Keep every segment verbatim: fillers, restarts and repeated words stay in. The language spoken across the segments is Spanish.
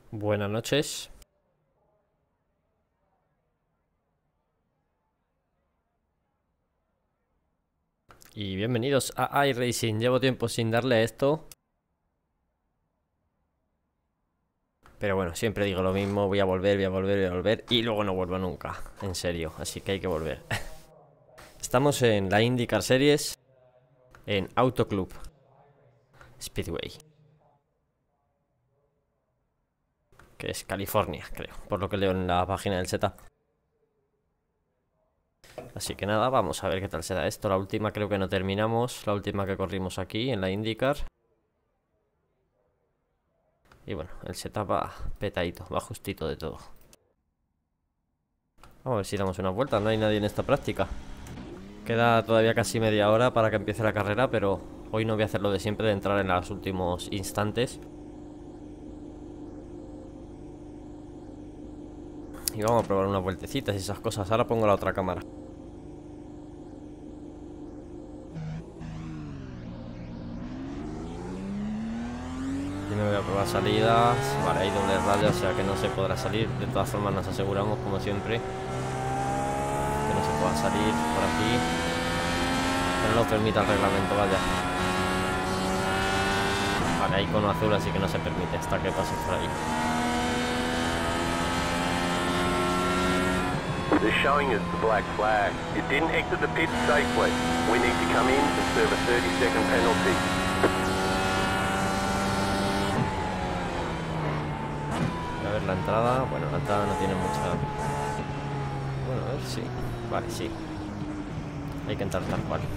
Buenas noches. Y bienvenidos a iRacing. Llevo tiempo sin darle a esto, pero bueno, siempre digo lo mismo. Voy a volver, voy a volver, voy a volver y luego no vuelvo nunca, en serio, así que hay que volver. Estamos en la IndyCar Series en Auto Club Speedway, que es California, creo, por lo que leo en la página del setup. Así que nada, vamos a ver qué tal será esto. La última creo que no terminamos, la última que corrimos aquí en la IndyCar. Y bueno, el setup va petadito, va justito de todo. Vamos a ver si damos una vuelta. No hay nadie en esta práctica. Queda todavía casi media hora para que empiece la carrera, pero hoy no voy a hacer lo de siempre de entrar en los últimos instantes. Y vamos a probar unas vueltecitas y esas cosas. Ahora pongo la otra cámara. Yo me voy a probar salidas. Vale, hay doble radio, o sea que no se podrá salir. De todas formas nos aseguramos, como siempre, que no se pueda salir por aquí. Que no lo permita el reglamento, vaya. Vale, hay icono azul, así que no se permite hasta que pase por ahí. They're showing us the black flag. It didn't exit the pit safely. We need to come in and serve a thirty second penalty. A ver la entrada. Bueno, la entrada no tiene mucha... Bueno, a ver, sí. Vale, sí. Hay que entrar tal cual.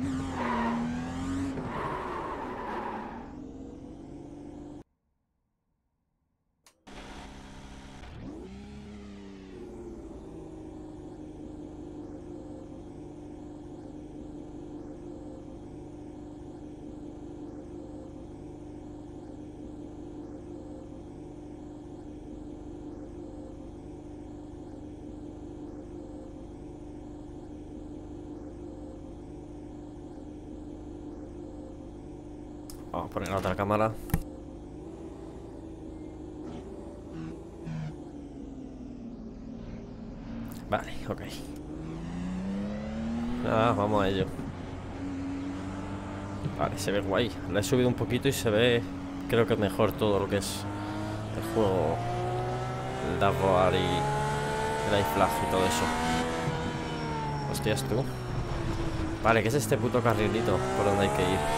Vamos a poner la otra cámara. Vale, ok. Nada, vamos a ello. Vale, se ve guay. La he subido un poquito y se ve, creo que mejor todo lo que es el juego, el dashboard y el iFlag y todo eso. Hostias, tú. Vale, ¿qué es este puto carrilito por donde hay que ir?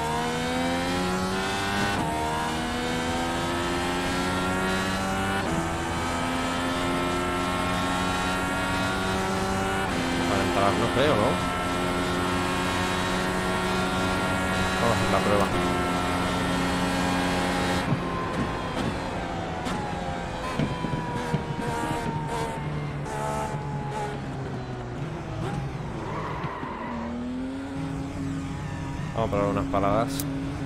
No creo, ¿no? Vamos a hacer la prueba. Vamos a probar unas paradas.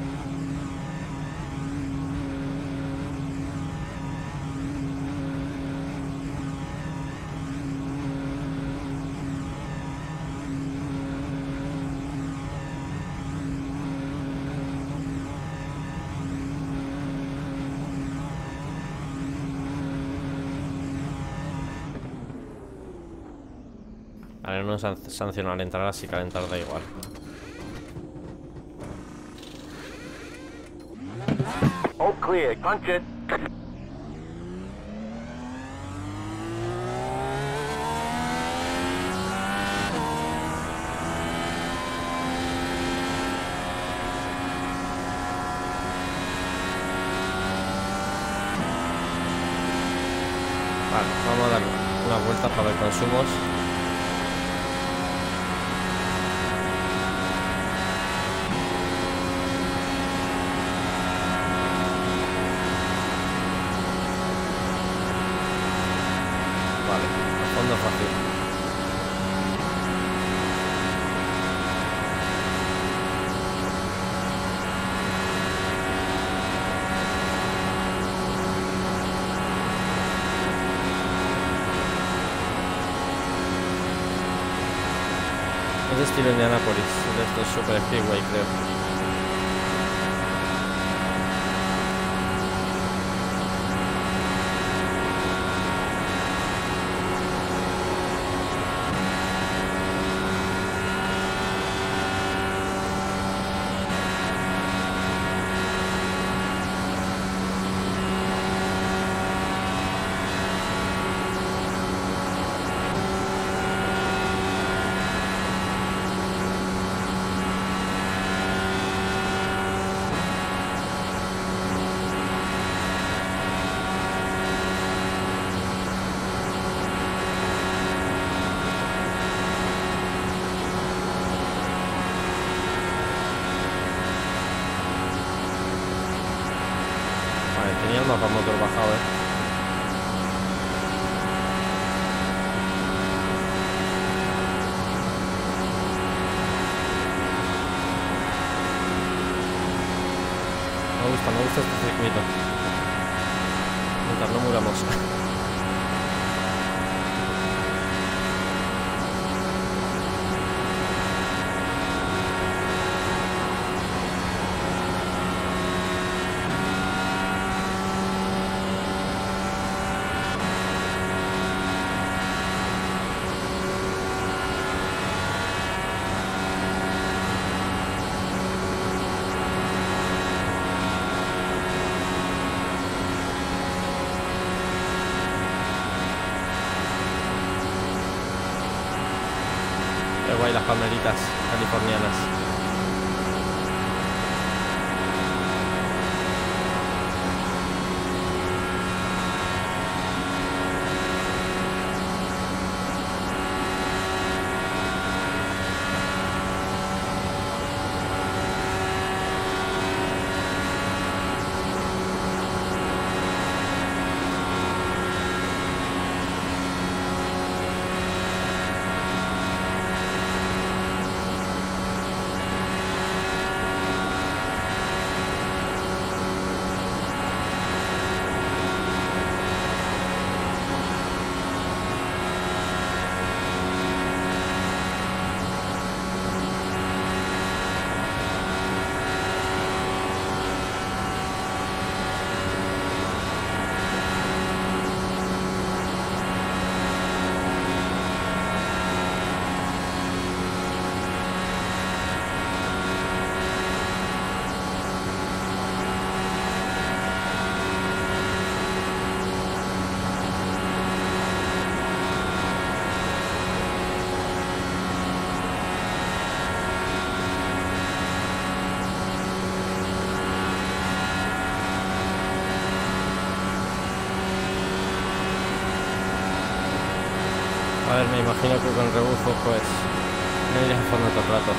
Vale, no san sancionar entrar, así calentar da igual. All clear. Punch it. Vale, vamos a dar unas vueltas para ver consumos. Vale, a fondo fácil. Es de estilo Indianapolis, de estos Super Speedway, creo. el mapa motor bajado, eh. Me gusta, me gusta este circuito. Mientras no muramos. Qué guay las palmeritas californianas. A ver, me imagino que con rebufo pues no iré a fondo todo el rato.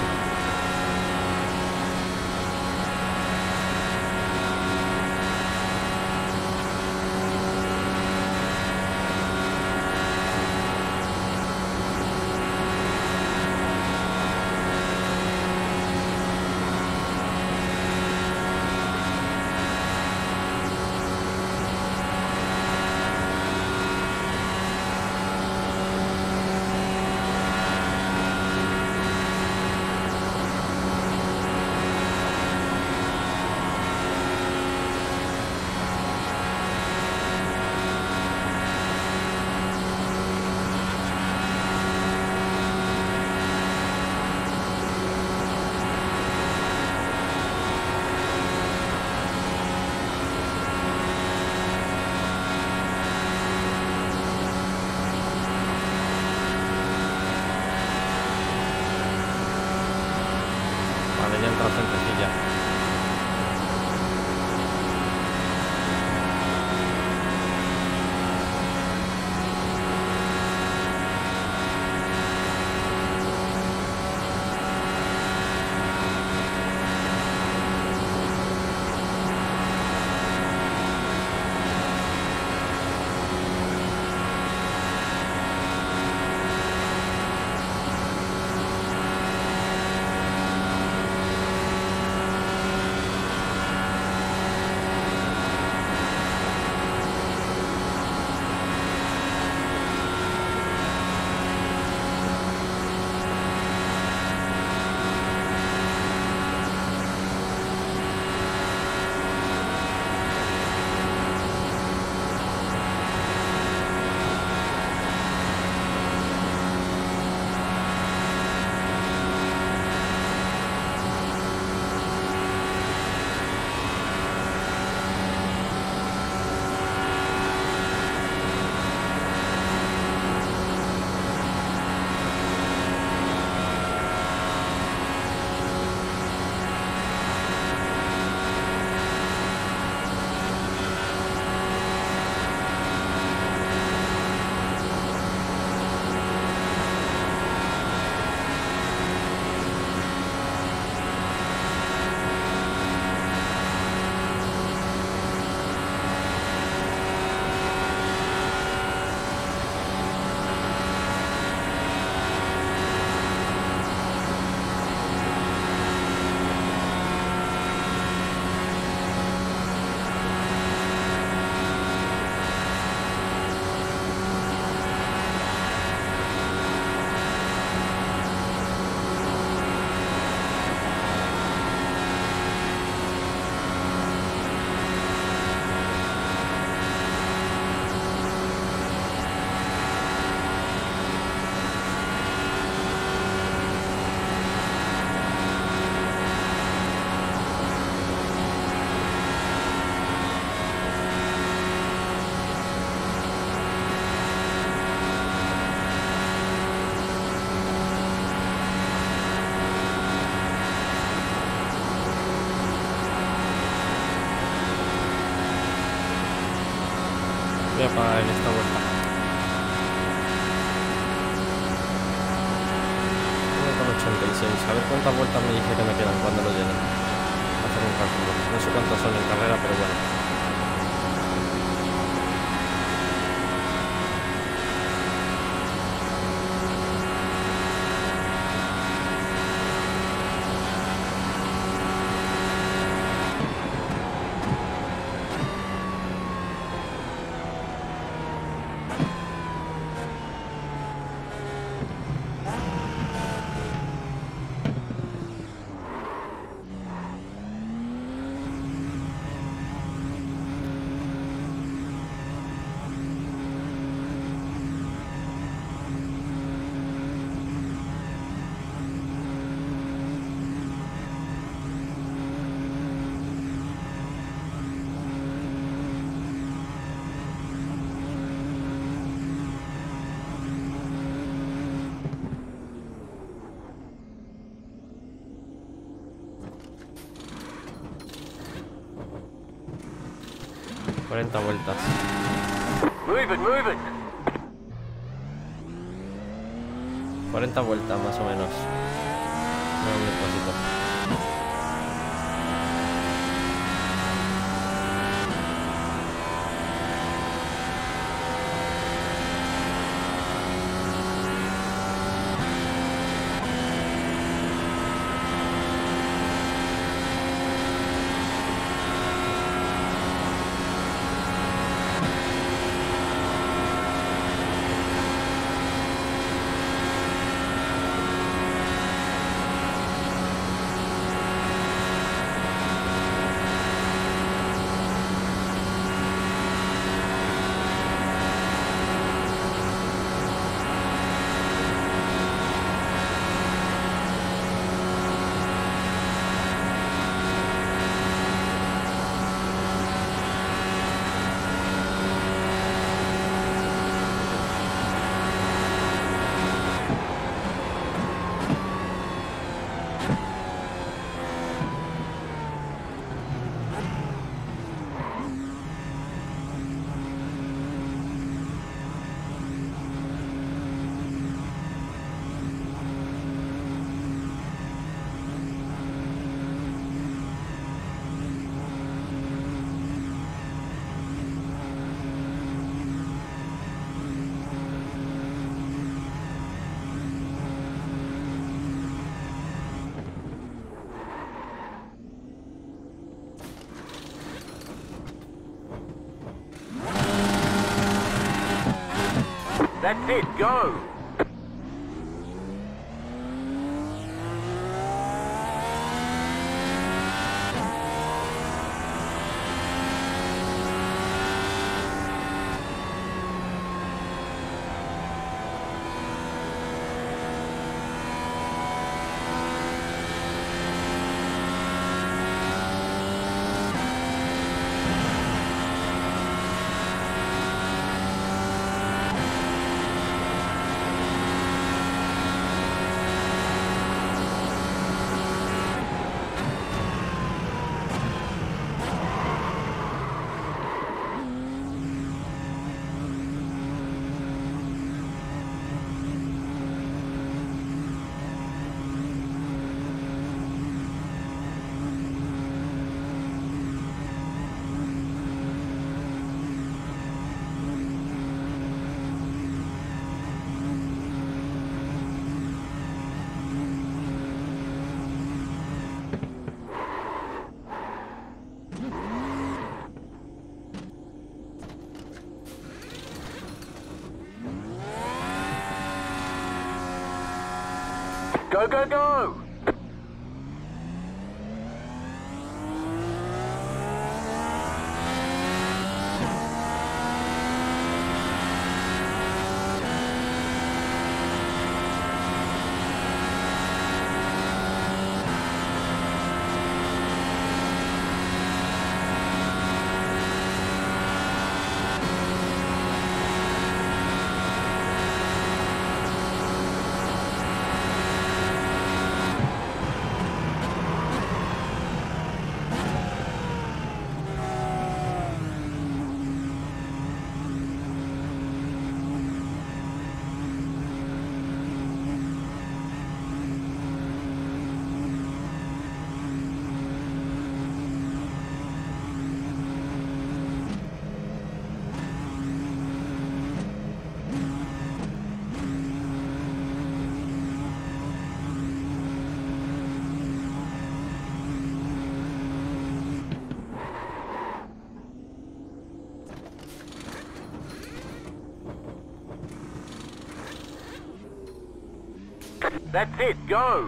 voy a parar en esta vuelta. uno con ochenta y seis. A ver cuántas vueltas me dice que me quedan cuando lo llene. Hacer un cálculo. No sé cuántas son en carrera, pero bueno. cuarenta vueltas. Move it, move it. cuarenta vueltas más o menos. Muy despacito. That's it, go! Go, go, go! That's it, go!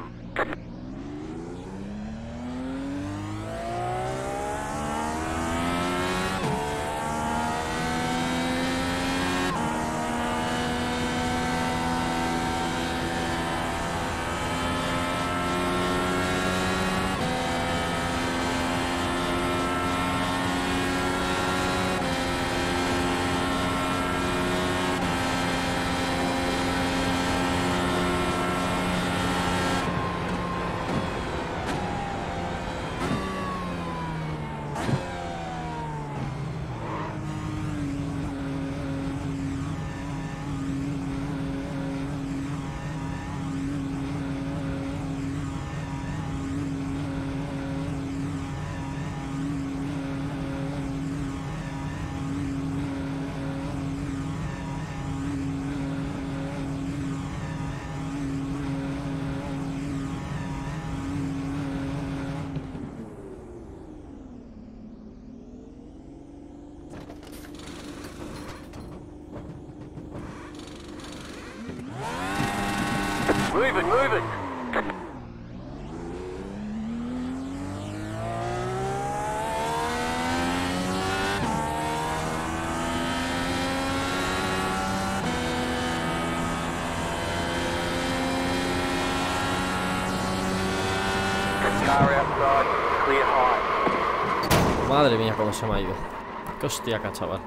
Move it, move it! Car outside, clear high. Madre mía, cómo se me ha ido. Qué hostiaca, chaval.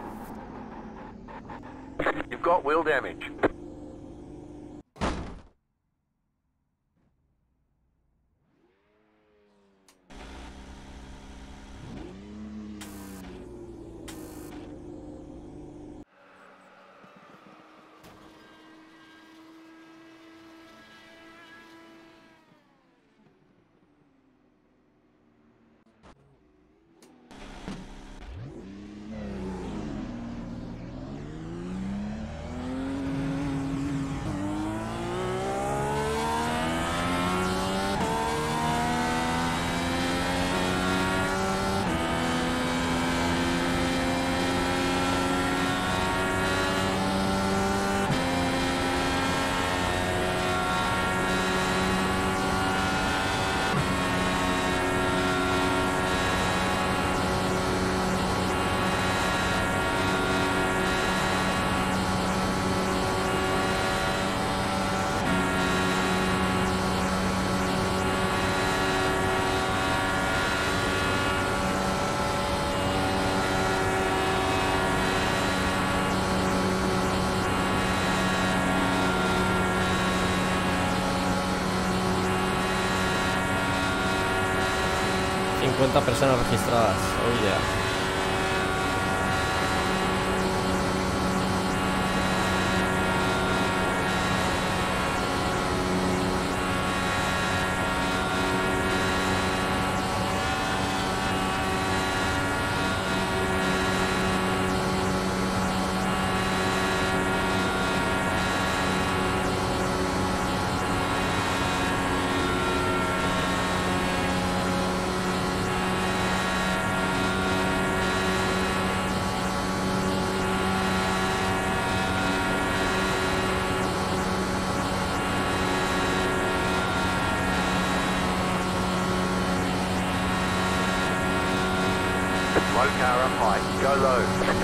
You've got wheel damage. cincuenta personas registradas. Oh yeah. Low car up high, go low.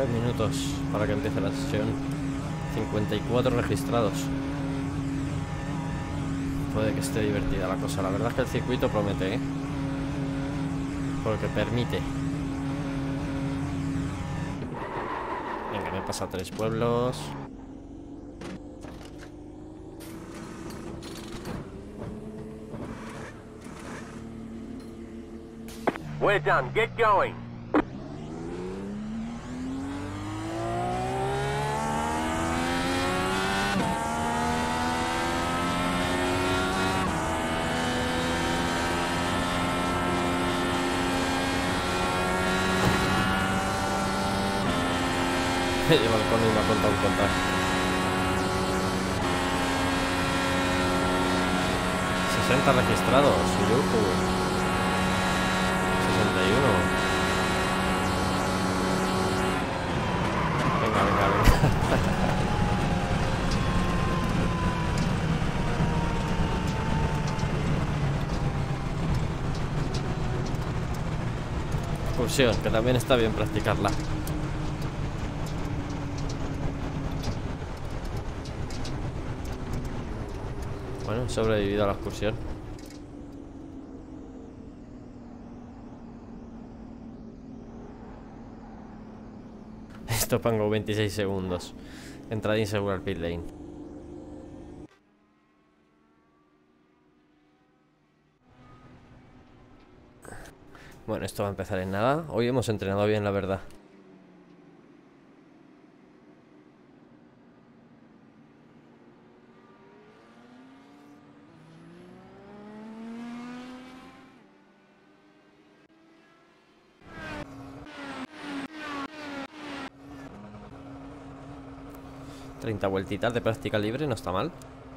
Tres minutos para que empiece la sesión. cincuenta y cuatro registrados. Puede que esté divertida la cosa. La verdad es que el circuito promete, ¿eh? Porque permite. Venga, me he pasado tres pueblos. We're done. Get going. El balcón y me ha contado un contar. sesenta registrados. Yuhu. sesenta y uno. Venga, venga, venga. Excursión, que también está bien practicarla. Bueno, he sobrevivido a la excursión. Stop and go veintiséis segundos. Entrada insegura al pit lane. Bueno, esto va a empezar en nada. Hoy hemos entrenado bien, la verdad. treinta vueltitas de práctica libre, no está mal.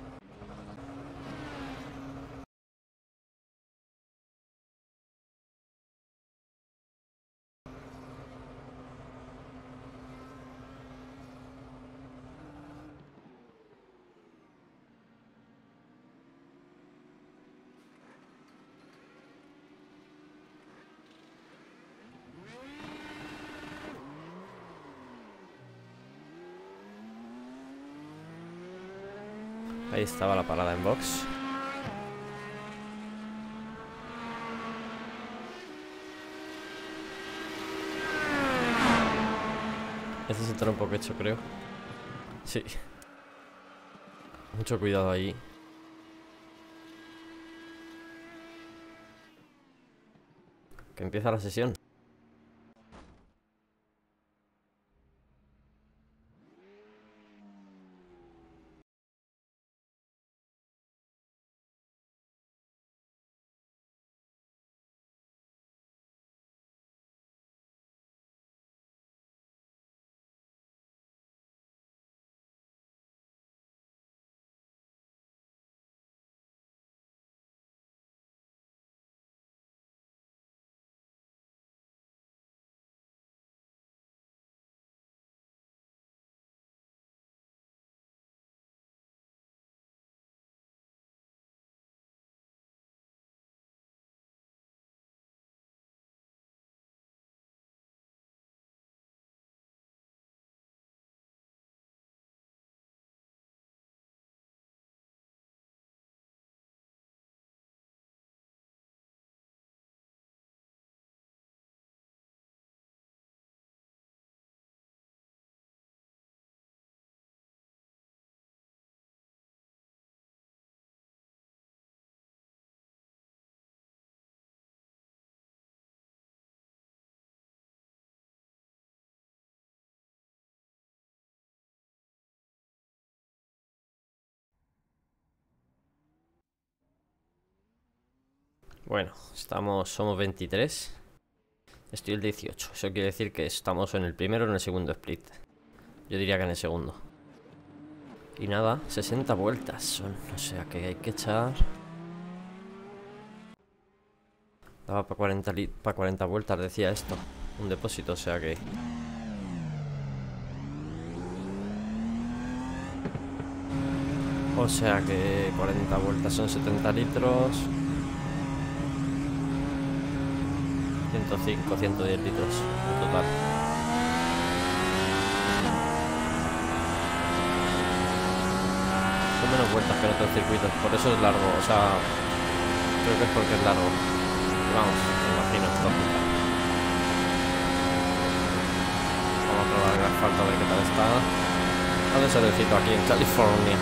Ahí estaba la parada en box. Este es el trompo que he hecho, creo. Sí. Mucho cuidado ahí. Que empieza la sesión. Bueno, estamos, somos veintitrés. Estoy el dieciocho. Eso quiere decir que estamos en el primero o en el segundo split. Yo diría que en el segundo. Y nada, sesenta vueltas son. O sea que hay que echar. Daba para cuarenta, para cuarenta vueltas, decía esto. Un depósito, o sea que. O sea que cuarenta vueltas son setenta litros. ciento cinco, ciento diez litros en total. son menos vueltas que en otros circuitos, por eso es largo, o sea, creo que es porque es largo. Vamos, me imagino, es lógica. Vamos a probar el asfalto a ver qué tal está. Hace solecito aquí en California.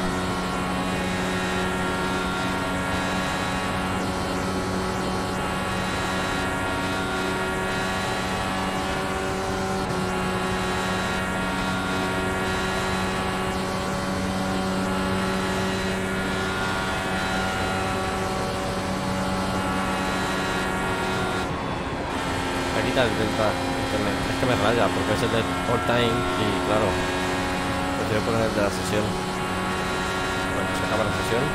El Delta, que me, es que me raya porque es el de all time y claro, prefiero poner el de la sesión. Bueno, se acaba la sesión.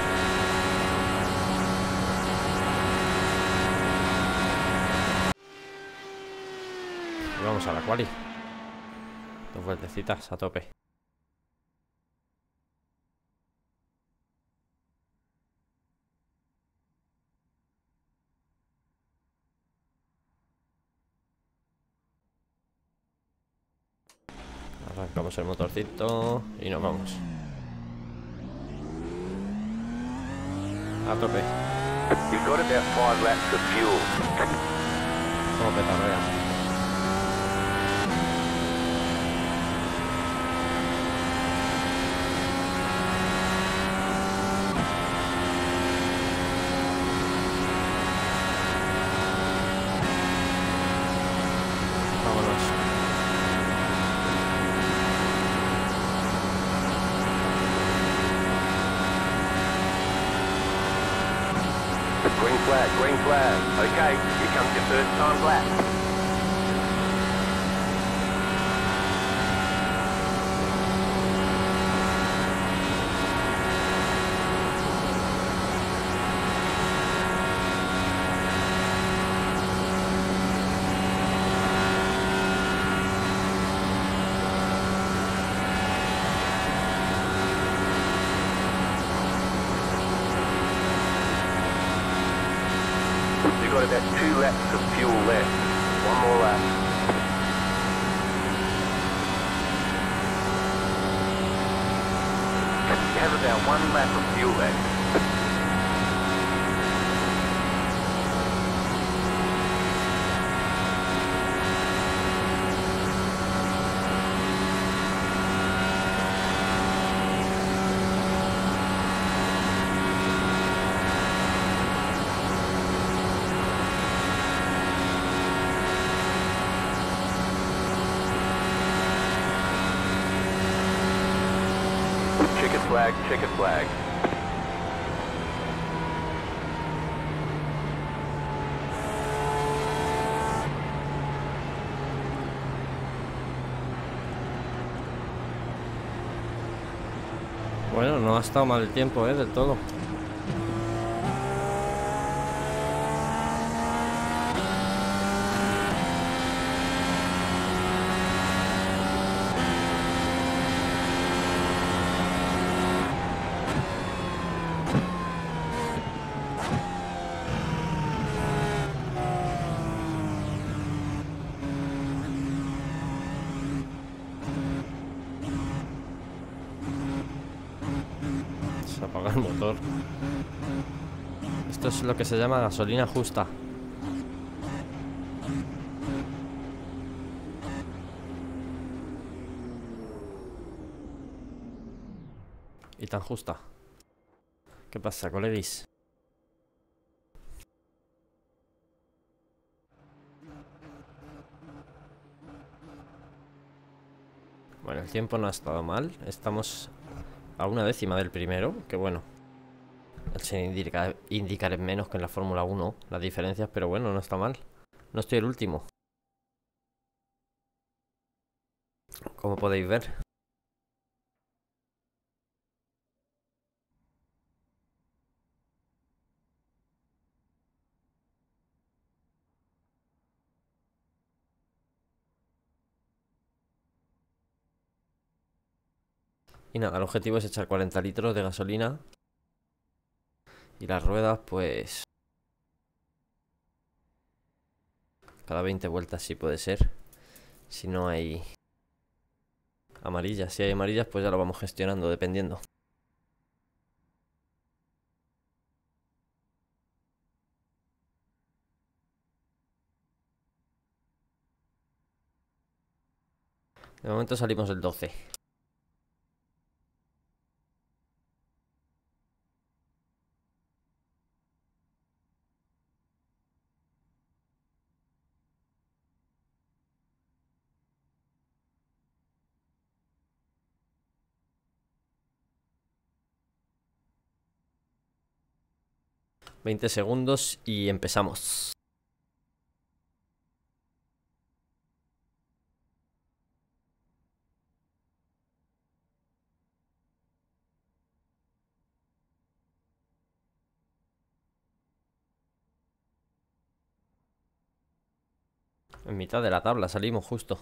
Y vamos a la quali. Dos vueltecitas a tope. Arrancamos el motorcito y nos vamos. A tope. You've got about five laps of fuel. Como petarrea. Green flag, green flag. Okay, here comes your first time lap. You've got about two laps of fuel left. One more lap. You have about one lap of fuel left. Checkered flag, checkered flag. Bueno, no ha estado mal el tiempo, eh, del todo. Se apaga el motor. Esto es lo que se llama gasolina justa. Y tan justa. ¿Qué pasa, colegis? Bueno, el tiempo no ha estado mal. Estamos a una décima del primero, que bueno, se indica, indicar menos que en la Fórmula uno las diferencias, pero bueno, no está mal. No estoy el último, como podéis ver. Y nada, el objetivo es echar cuarenta litros de gasolina. Y las ruedas, pues... cada veinte vueltas sí puede ser. Si no hay... amarillas. Si hay amarillas, pues ya lo vamos gestionando, dependiendo. De momento salimos el doce. veinte segundos y empezamos. En mitad de la tabla salimos justo.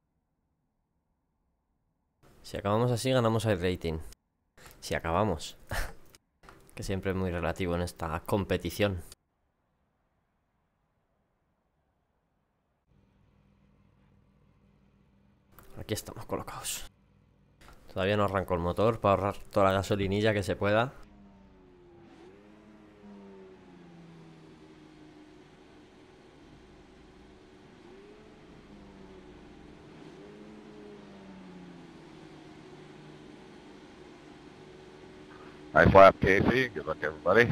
Si acabamos así ganamos el rating. Si acabamos. Que siempre es muy relativo en esta competición. Aquí estamos colocados. Todavía no arranco el motor para ahorrar toda la gasolinilla que se pueda. Nice lap, Casey. Good luck, everybody.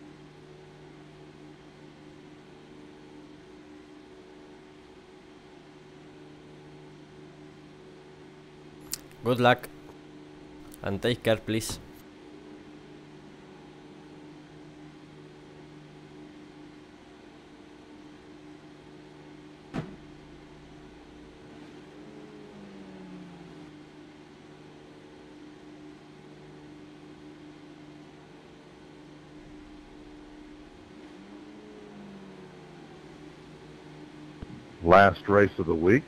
Good luck. And take care, please. Last race of the week.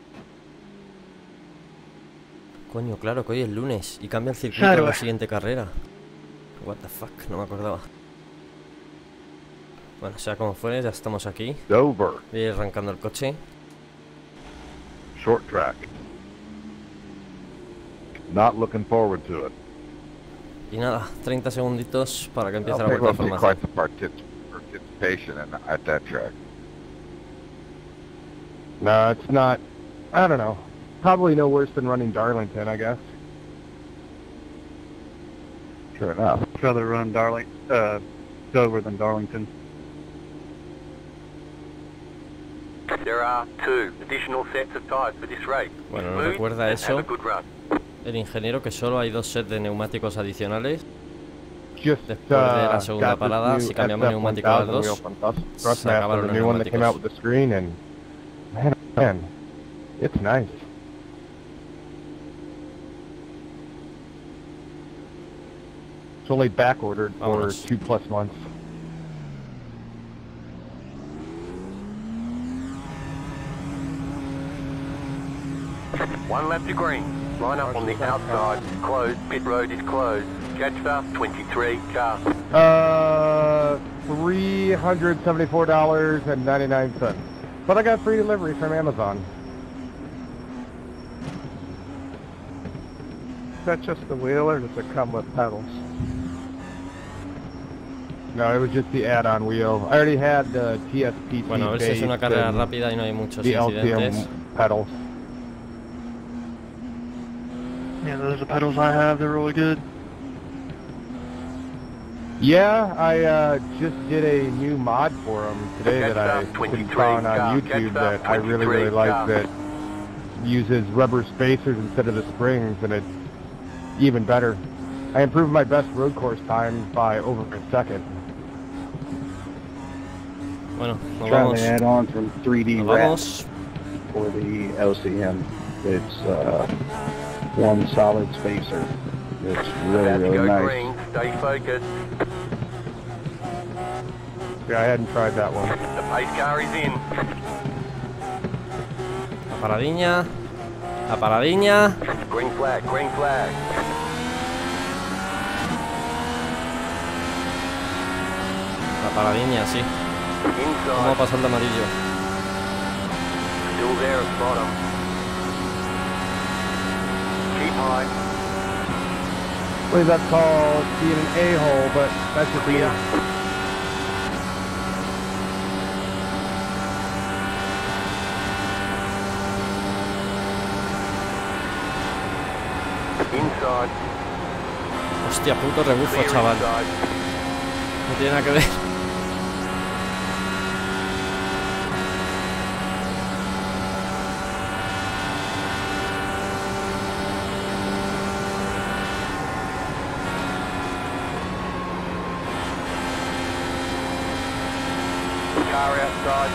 Coño, claro que hoy es lunes y cambia el circuito Claro. en la siguiente carrera. What the fuck, no me acordaba. Bueno, sea como fuere, ya estamos aquí. Dover, Voy a ir arrancando el coche. short track. Not looking forward to it. Y nada, treinta segunditos para que empiece I'll la pick vuelta de up formación. quite the partic- participation in, at that track. No, it's not. I don't know. Probably no worse than running Darlington, I guess. Sure enough. I'd rather run Darling, uh, Dover than Darlington. There are two additional sets of tyres for this race. Bueno, nos Smooth recuerda and eso have a good run. el ingeniero que solo hay dos sets de neumáticos adicionales. Just Después de la uh, segunda got this parada, new si cambiamos S F neumático a las one thousand dos, wheel from Thrust- se Thrustmaster, acabaron the los new one that came out neumáticos. with the screen, and man, oh man, it's nice. It's only back ordered for Vámonos. two plus months. One lap to green. Line up on the outside. Closed. Pit road is closed. Jadster, twenty-three car. Uh, three hundred seventy-four dollars and ninety-nine cents. But I got free delivery from Amazon. Is that just the wheel, or does it come with pedals? No, it was just the add-on wheel. I already had the T S P T Bueno, a ver si es una base carrera and rápida y no hay muchos the L T incidentes. M pedals. Yeah, those are the pedals I have. They're really good. Yeah, I uh, just did a new mod for them today that I twenty-three found on car, YouTube Jetstar, that I really, really twenty-three like car. that uses rubber spacers instead of the springs, and it's even better. I improved my best road course time by over a second. Bueno, nos Trying vamos. to add on from three D Nos wrap vamos. for the L C M. It's uh, one solid spacer. It's really, About to really go nice. green. Stay focused. Yeah, I hadn't tried that one. The pace car is in. La paradiña. La paradiña. Green flag. Green flag. La paradiña, sí. Vamos Inside. pasando amarillo. Still there at bottom. Keep high. I believe that's called being an a-hole, but that's just me. Clear. Hostia, puto rebufo, Clear chaval. inside. No tiene nada que ver. Car outside.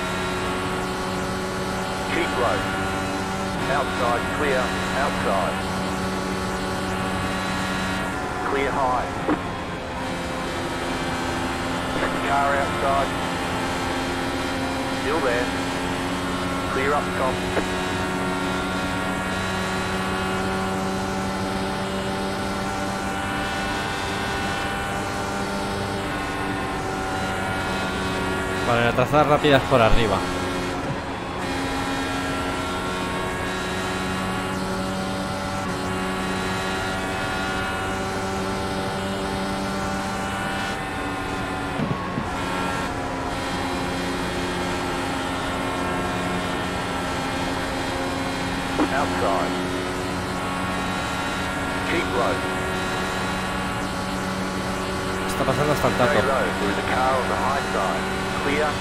Keep low. Outside, clear. Outside. Clear high. Car outside. Still there. Clear up top. Vale, la trazada rápida es por arriba. Outside. Keep low. Está pasando hasta el Stay tato. low. There is a car on the high side. Clear.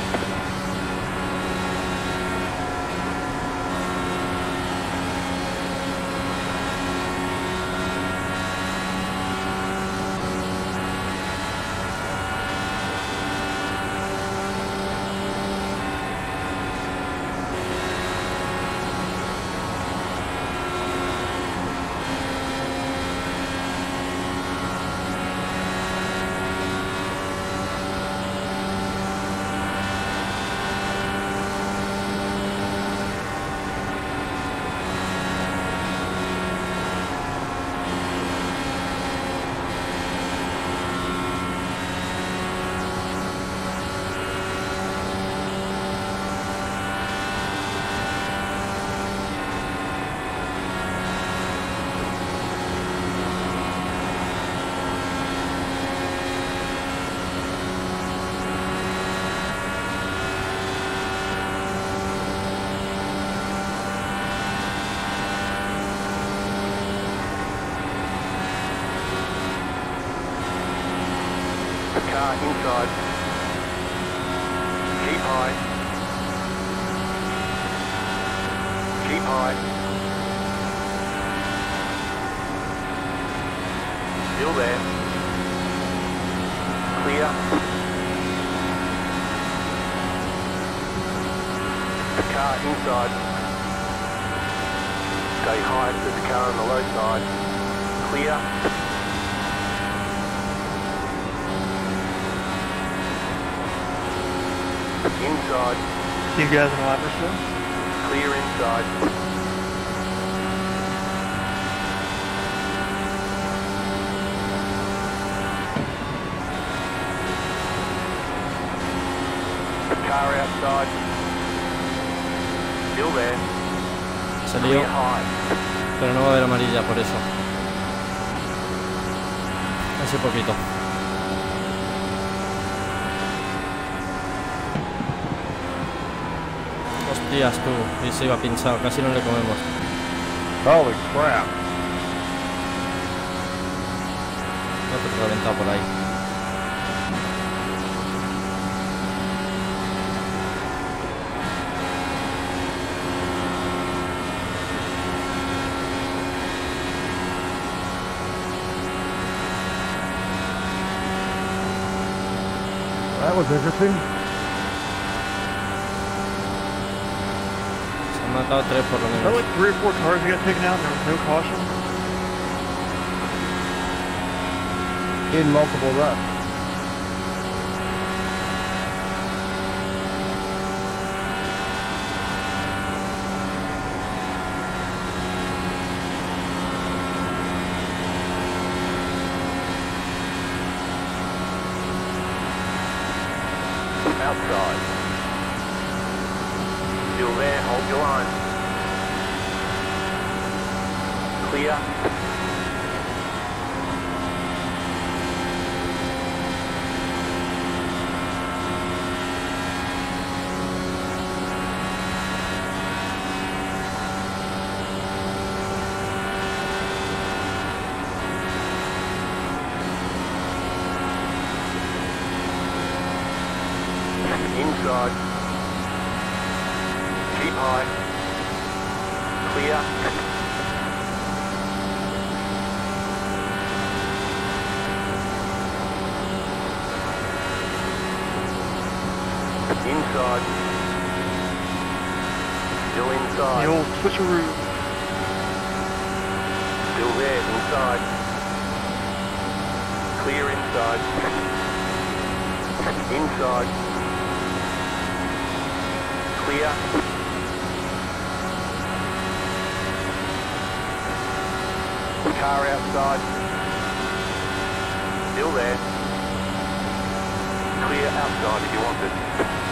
Car inside. Keep high. Keep high. Still there. Clear. Car inside. Stay high. There's a car on the low side. Clear. Inside. See you guys in Laverstown? Clear inside. Car outside. Still there. Se lió, Clear high. pero no va a haber amarilla por eso. Así poquito. Hostias tú, y se iba pinchado, casi no le comemos. Holy crap. Otro reventado por ahí. That was interesting. Se han matado tres por lo There menos. were like three or four cars that got taken out and there was no caution. In multiple ruts. Outside. Still there, hold your line. Clear. Inside. Keep high. Clear. Inside. Still inside. The old switcheroo. Still there, inside. Clear inside. Inside. Clear. Car outside. Still there. Clear outside if you want it.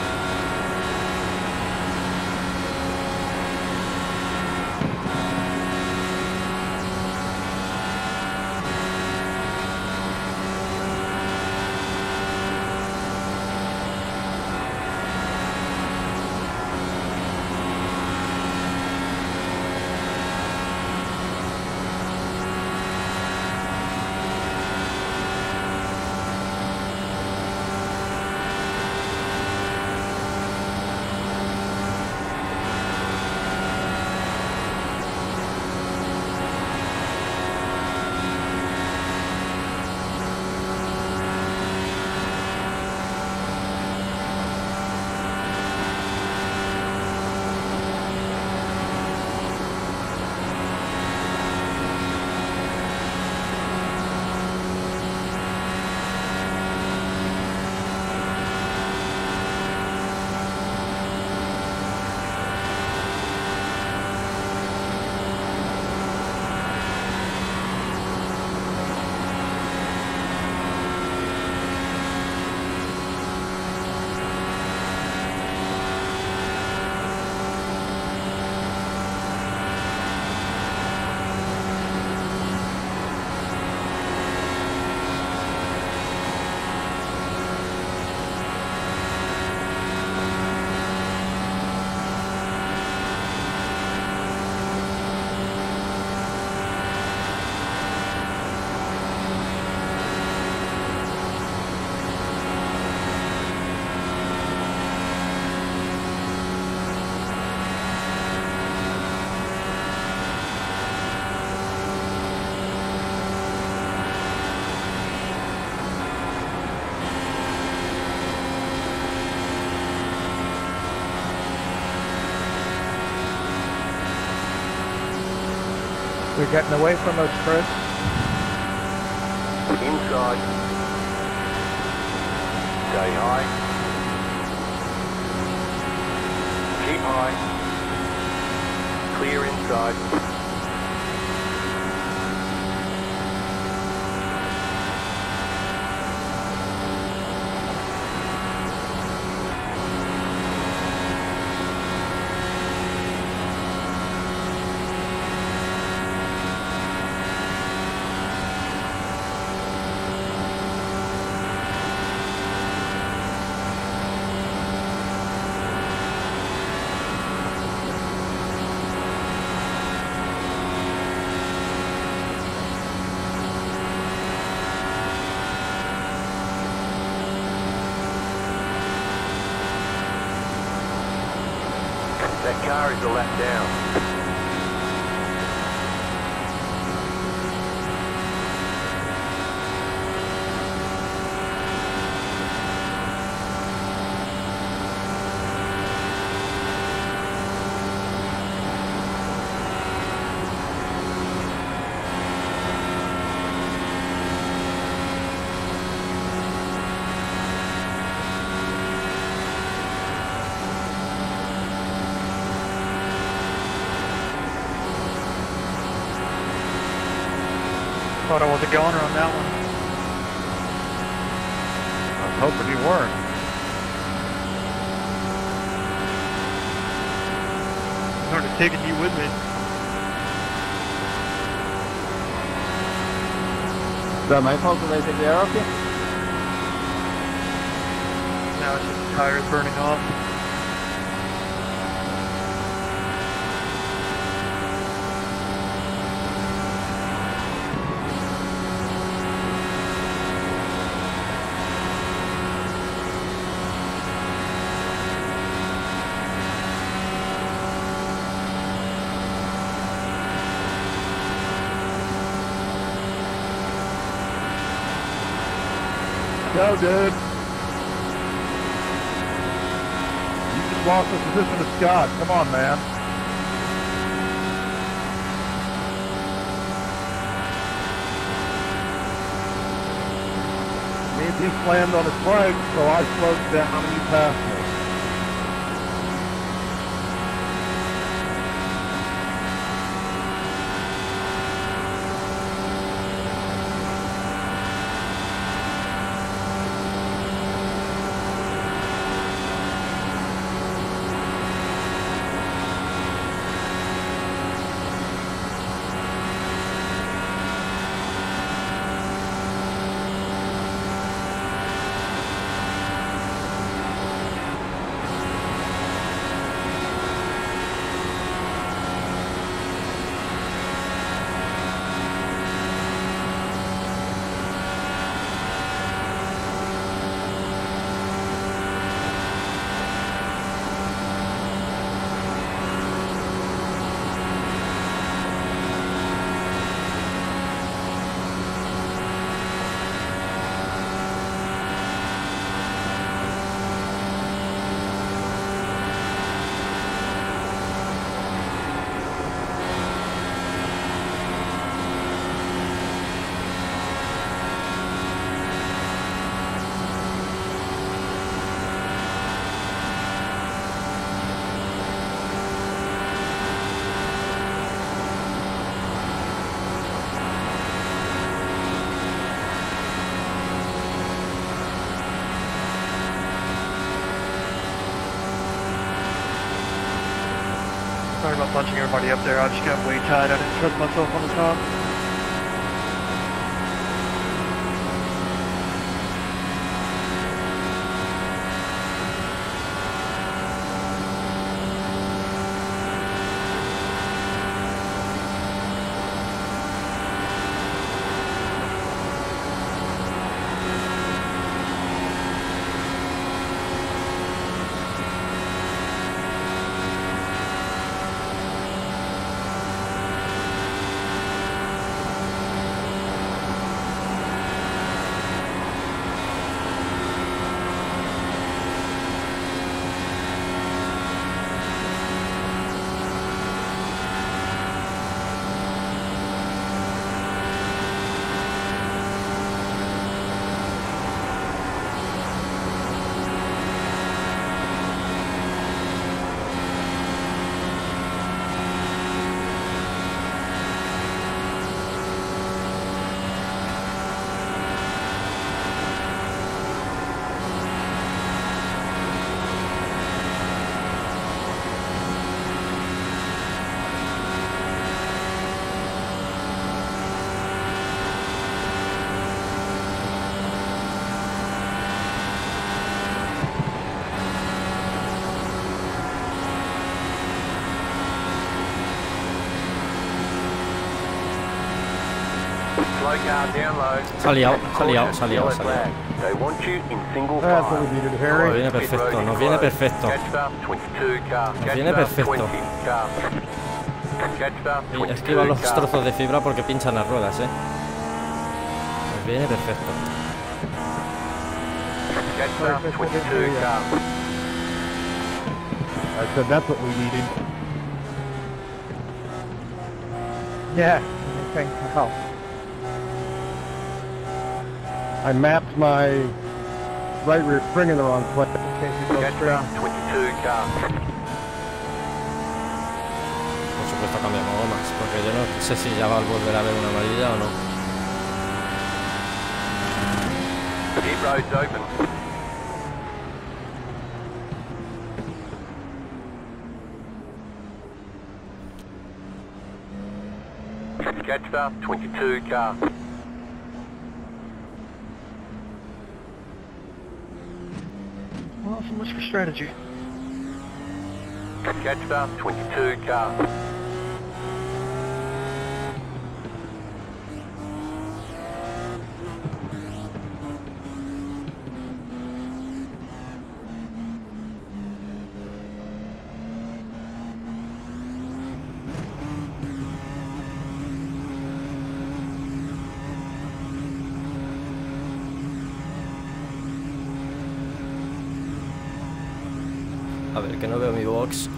They're getting away from us, Chris. Inside. Stay high. Keep high. Clear inside. That car is a lap down. Thought I was a goner on that one. I was hoping you weren't. I'm sort of taking you with me. Is that my fault that I take the air off you? Now it's just the tires burning off. go, dude. You just lost the position to Scott. Come on, man. Means he slammed on his brakes, so I slowed down and you passed me. Sorry about punching everybody up there. I just got way tied. I didn't trust myself on the top. Slow car down low. Se ha liado, se ha liado, se ha liado, se ha liado. They want you in single That's what file. we needed, Nos Harry. viene perfecto, nos viene perfecto. Catch fast twenty-two car. Nos Catch viene fast perfecto. twenty car. Catch fast Y twenty-two esquiva los car. trozos de fibra porque pinchan las ruedas, eh. Nos viene perfecto. Catch fast twenty-two car. I said that's what we needed. Yeah, thanks for help. I mapped my right rear spring in the wrong place. Catch fast twenty-two car. Por supuesto cambiamos gomas, porque yo no sé si ya va a volver a haber una amarilla o no. Pit road's open. Catch fast twenty-two car. Well, so much for strategy. Catch fast twenty-two car. A ver, que no veo mi box.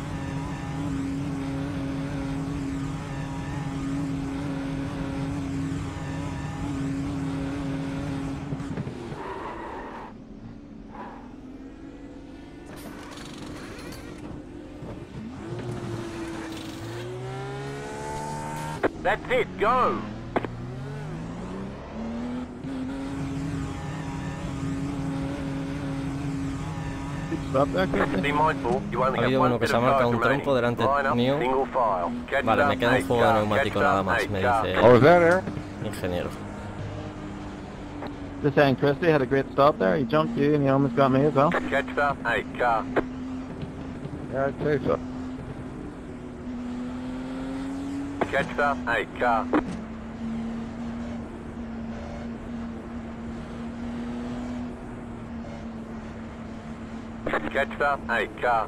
That's it, go! Stop that, Christy. Be mindful, you only Ha have habido one uno que bit se ha of marcado charge un trompo remaining. delante Line up, mío. single file. Catch Vale, it me up, queda un eight juego de car. neumático Catch it nada up, más, eight me car. dice Oh, is that Aaron? ingeniero. Just saying, Christy had a great stop there. He jumped you and he almost got me as well. Catch up, eight car. Yeah, I'd say so. Catch up, eight car. Catch up, eight car.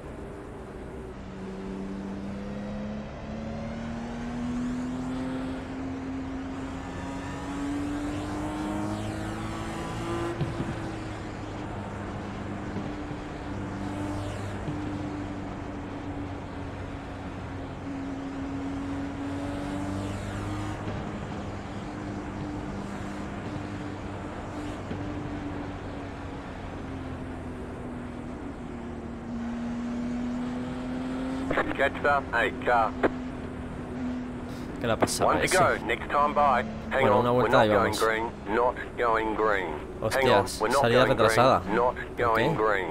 Catch up, eight car. ¿Qué le ha pasado a One to ese? go, next time by. Hang Bueno, on, una we're vuelta not y going vamos. green, not going green. Hang on, Hostias, we're not salida going retrasada. green, not going Ok. green.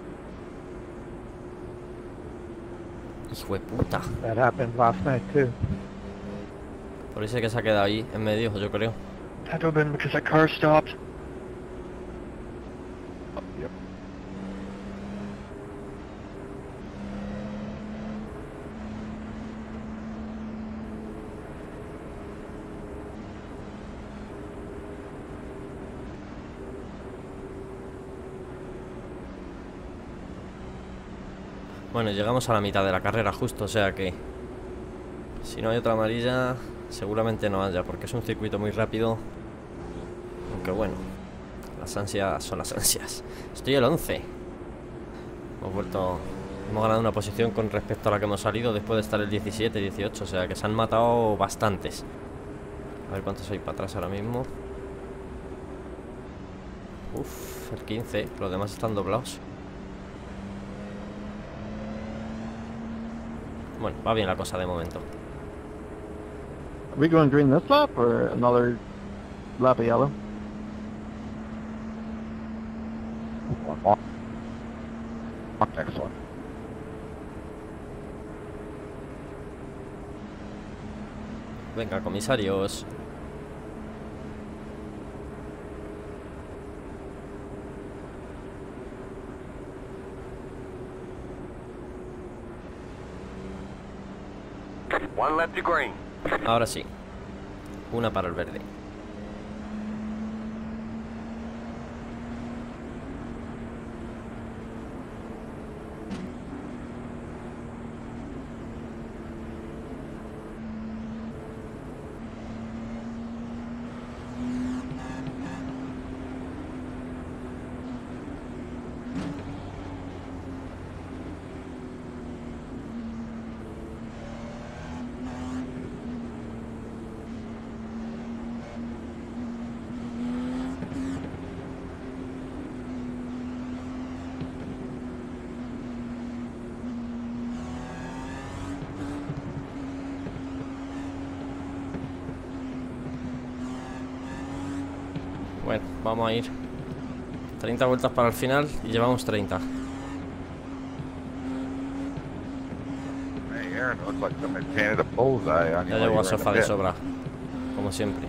Hijo de puta. That happened last night too. Por eso es que se ha quedado ahí en medio, yo creo. Had to have been because that car stopped. Bueno, llegamos a la mitad de la carrera justo, o sea que si no hay otra amarilla, seguramente no haya, porque es un circuito muy rápido. Aunque bueno, las ansias son las ansias. Estoy el once. Hemos vuelto, hemos ganado una posición con respecto a la que hemos salido después de estar el diecisiete, dieciocho, o sea que se han matado bastantes. A ver cuántos hay para atrás ahora mismo. Uf, el quince, los demás están doblados. Bueno, va bien la cosa de momento. Are we going green this lap or another lap of yellow? Excellent. Venga, comisarios. One lap to green. Ahora sí. Una para el verde. Bueno, vamos a ir treinta vueltas para el final y llevamos treinta. Hey, Aaron, looks like somebody painted a bullseye on you. Ya while you llevo a were in the sofá de pit. sobra, como siempre.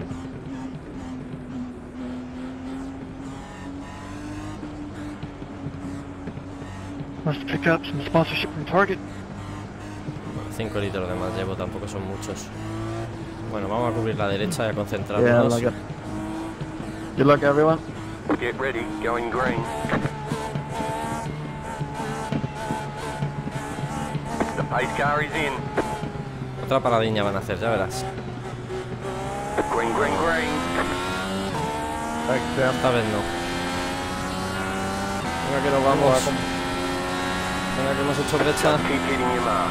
Must have picked up some sponsorship from Target. cinco litros de más llevo, tampoco son muchos. Bueno, vamos a cubrir la derecha y a Yeah, concentrarnos. like it. Good luck, everyone. Get ready, going green. The pace car is in. Otra paradiña van a hacer, ya verás. Green, green, green. Thanks, Tim. Esta vez no. Venga, que nos vamos. Vamos. Venga, que hemos hecho brecha. Keep hitting your mark.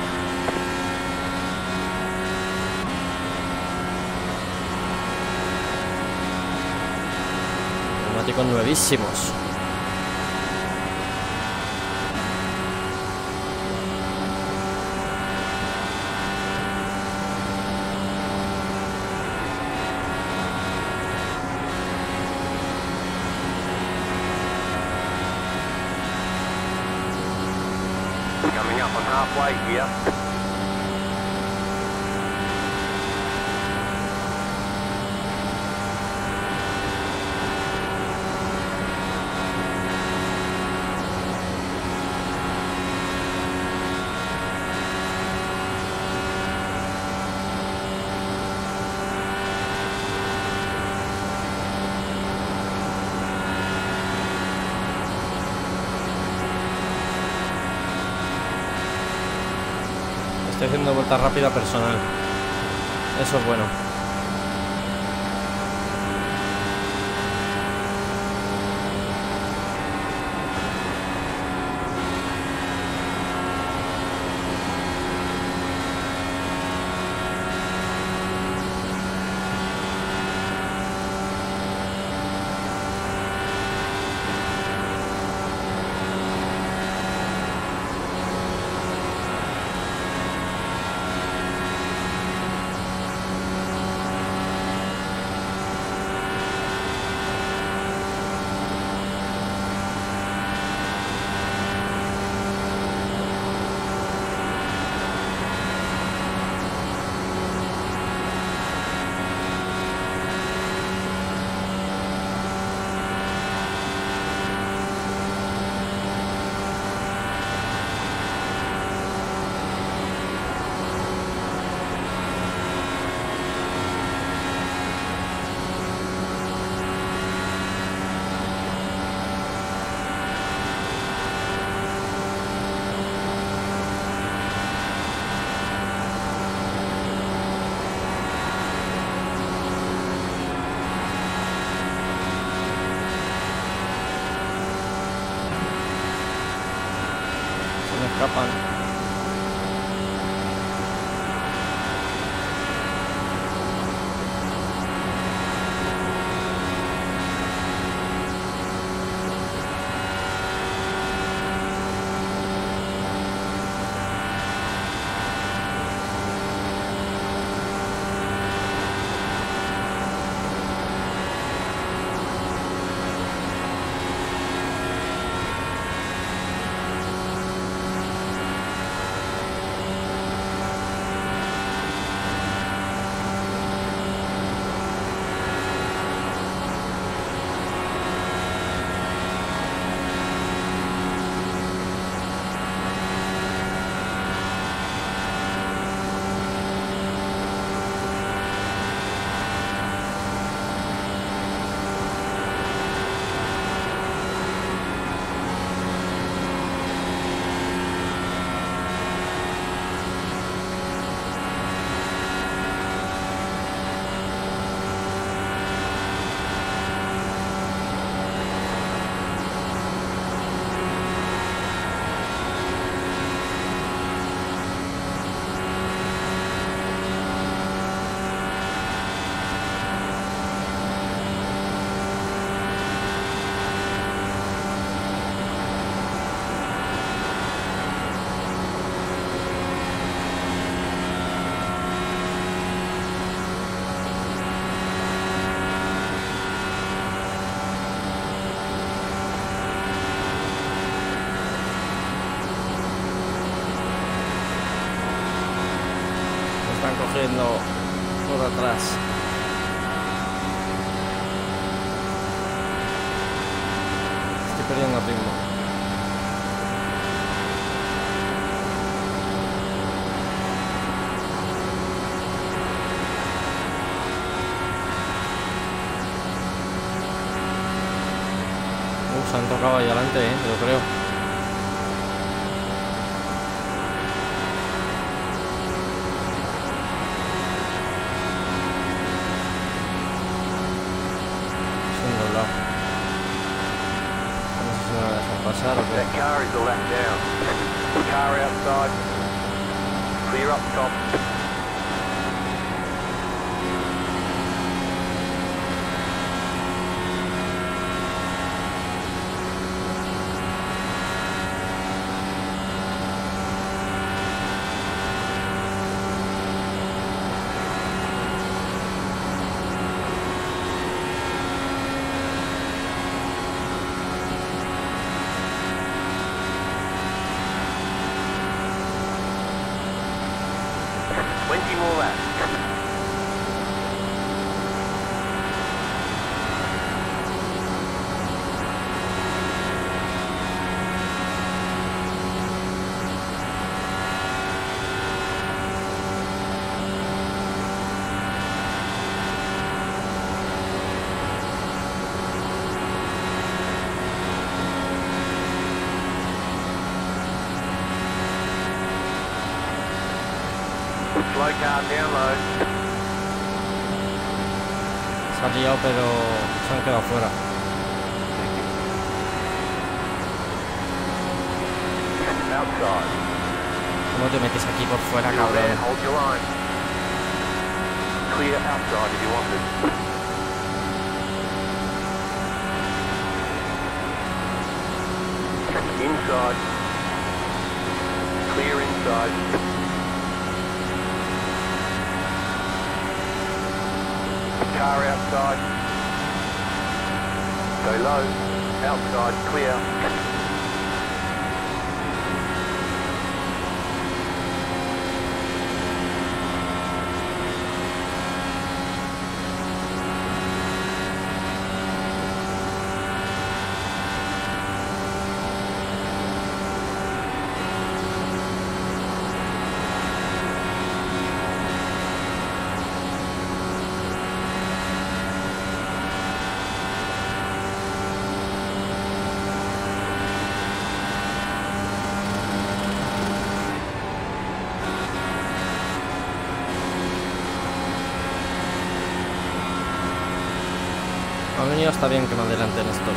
Neumáticos nuevísimos. Coming up on halfway here. Estoy haciendo vuelta rápida personal. Eso es bueno. Escapan. Están cogiendo por atrás. Estoy perdiendo ritmo. Uh, se han tocado ahí adelante, eh, yo creo. Pasar, okay. car is a lap down. Car outside. Clear up top. twenty more laps. Slow car down low. Se ha liado, pero se han quedado fuera. Outside. ¿Cómo te metes aquí por fuera, Still there, cabrón? hold your line. Clear outside if you want it. Inside. Clear inside. Car outside. Go low. Outside, clear. Ha venido, está bien que me adelanten estos.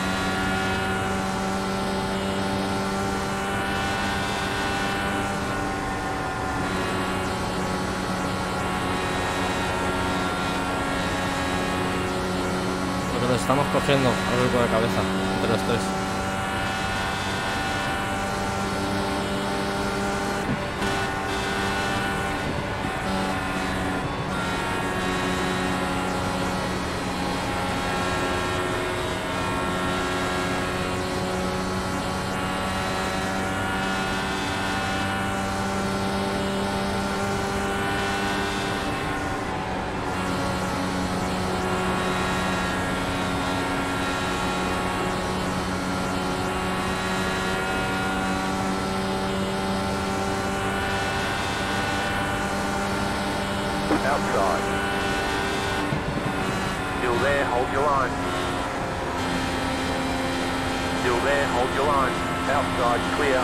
Porque los estamos cogiendo al grupo de cabeza entre los tres. Outside. Still there, hold your line. Still there, hold your line. Outside, clear.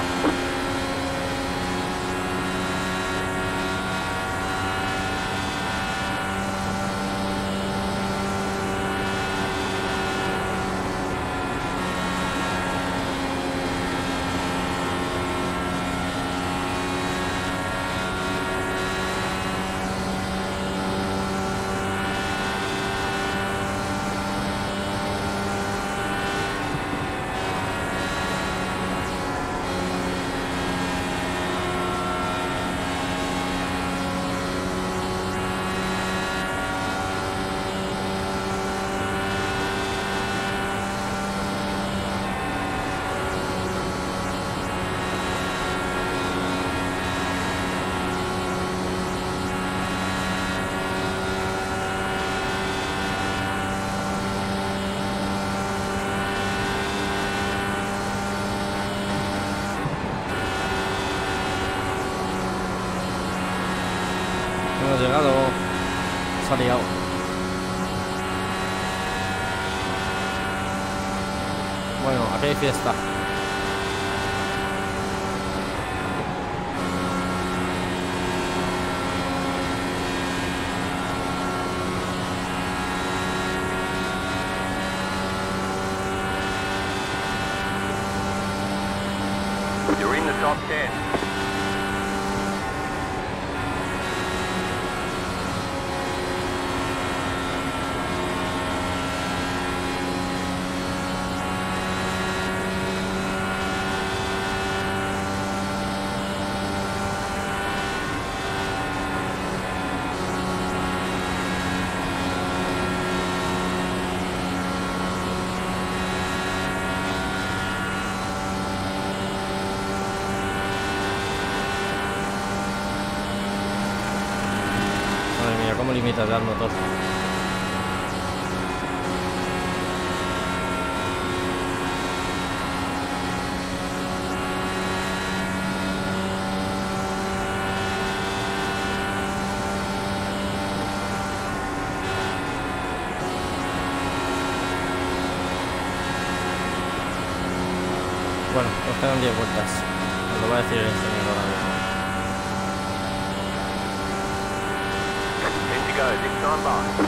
Hemos llegado. Se ha liado. Bueno, aquí hay fiesta. You're in the top ten. Madre mía, cómo limita ya el motor. Bueno, nos quedan diez vueltas. Os lo va a decir el ingeniero ahora mismo. ten to go, next time by.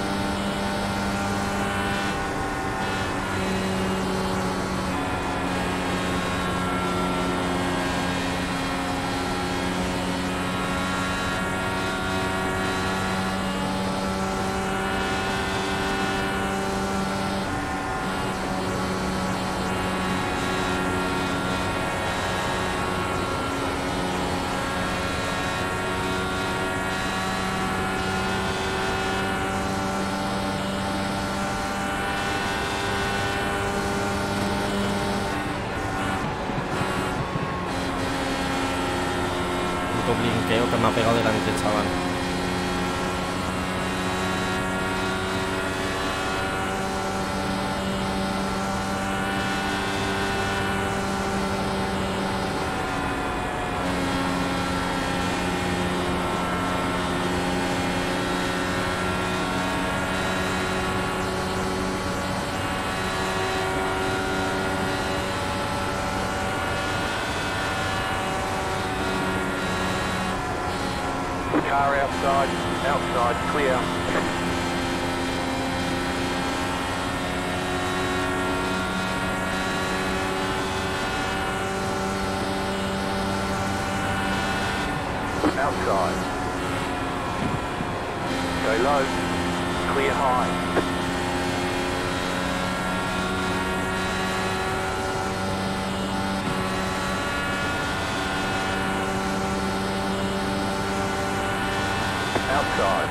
Puto blinqueo que me ha pegado delante, chaval. Car outside, outside, clear. Outside. Go low, clear high. Outside.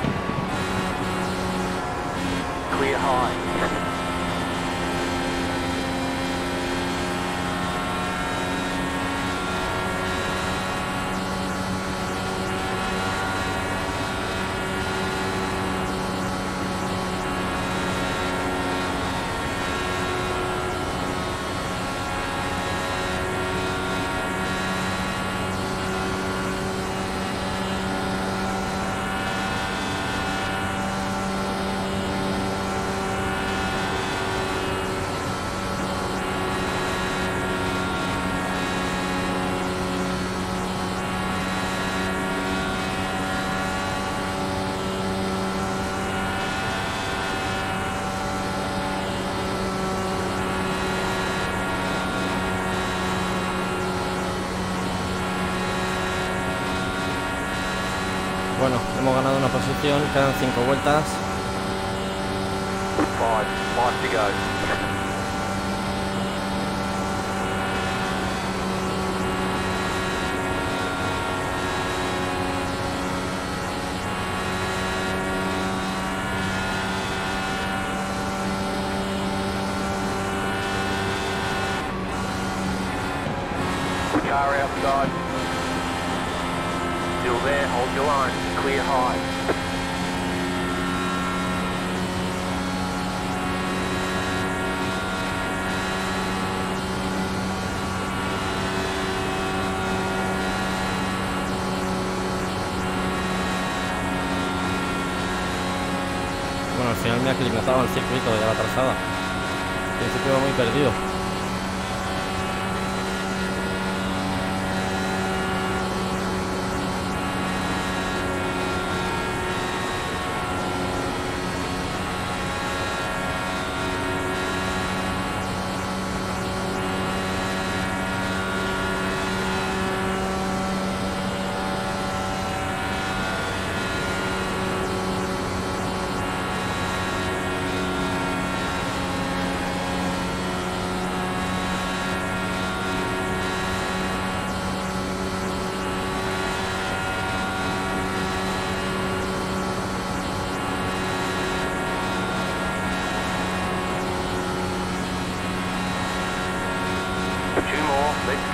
Clear high. Bueno, hemos ganado una posición, quedan cinco vueltas. Five, five to go. Car outside. Still there, hold your line, clear high. Bueno, al final me ha aclimatado al circuito de la trazada. Al principio iba muy perdido.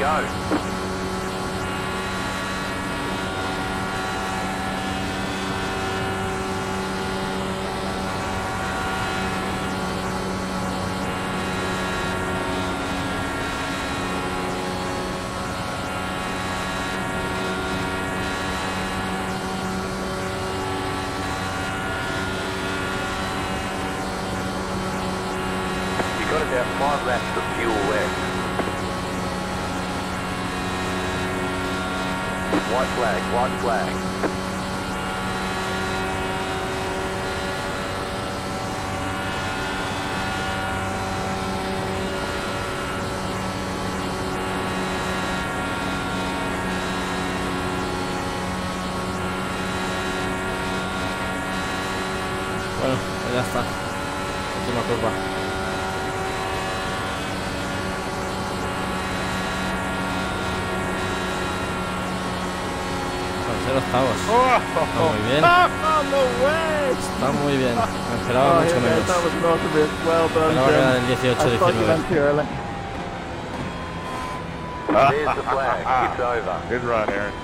go. Got about five laps of fuel left. White flag, white flag. Bueno, pues ya está. Última curva. Ser octavos. Oh, Está muy bien. oh, no way! Está muy bien. Me esperaba Oh, mucho yeah, menos. that was not a bit well done, Esperaba que era Jim. el dieciocho I thought you diecinueve. went too early. There's the flag. It's over. Good run, Aaron.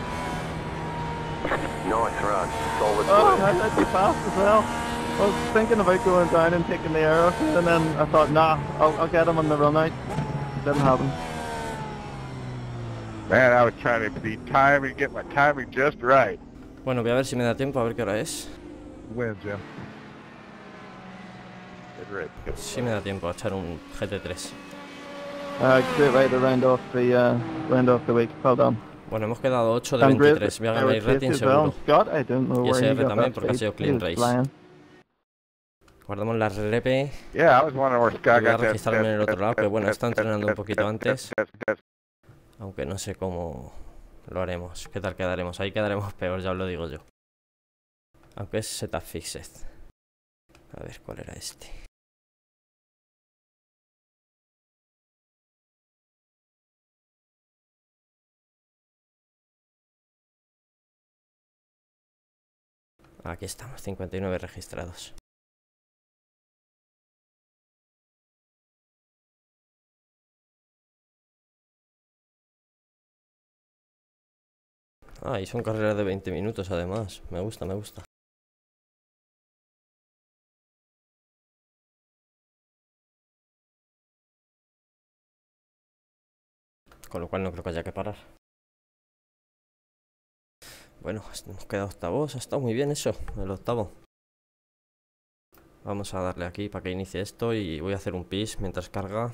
Nice run. Solid Oh, work. I let you fast as well. I was thinking about going down and taking the air off you, and then I thought, nah, I'll, I'll get him on the run out. Didn't happen. Man, I was trying to be timing, get my timing just right. Bueno, voy a ver si me da tiempo, a ver qué hora es. Win, Jim. Good rip. Good. Si me da tiempo a echar un G T tres. Uh, great way to round off the uh, round off the week. Well done. Bueno, hemos quedado ocho de And great veintitrés. Voy a ganar hour el rating chase as well. seguro. Scott, I don't know Y where S he R got también, that porque ha speed. sido He clean was race. flying. Guardamos la repe. Yeah, I was wondering where Y Scott voy a got that. registrarme en el otro lado, que bueno, está entrenando un poquito antes. Aunque no sé cómo lo haremos. ¿Qué tal quedaremos? Ahí quedaremos peor, ya os lo digo yo. Aunque es setup fixed. A ver, ¿cuál era este? Aquí estamos, cincuenta y nueve registrados. Ah, y son carreras de veinte minutos además. Me gusta, me gusta. Con lo cual no creo que haya que parar. Bueno, hemos quedado octavos. Ha estado muy bien eso, el octavo. Vamos a darle aquí para que inicie esto y voy a hacer un pis mientras carga.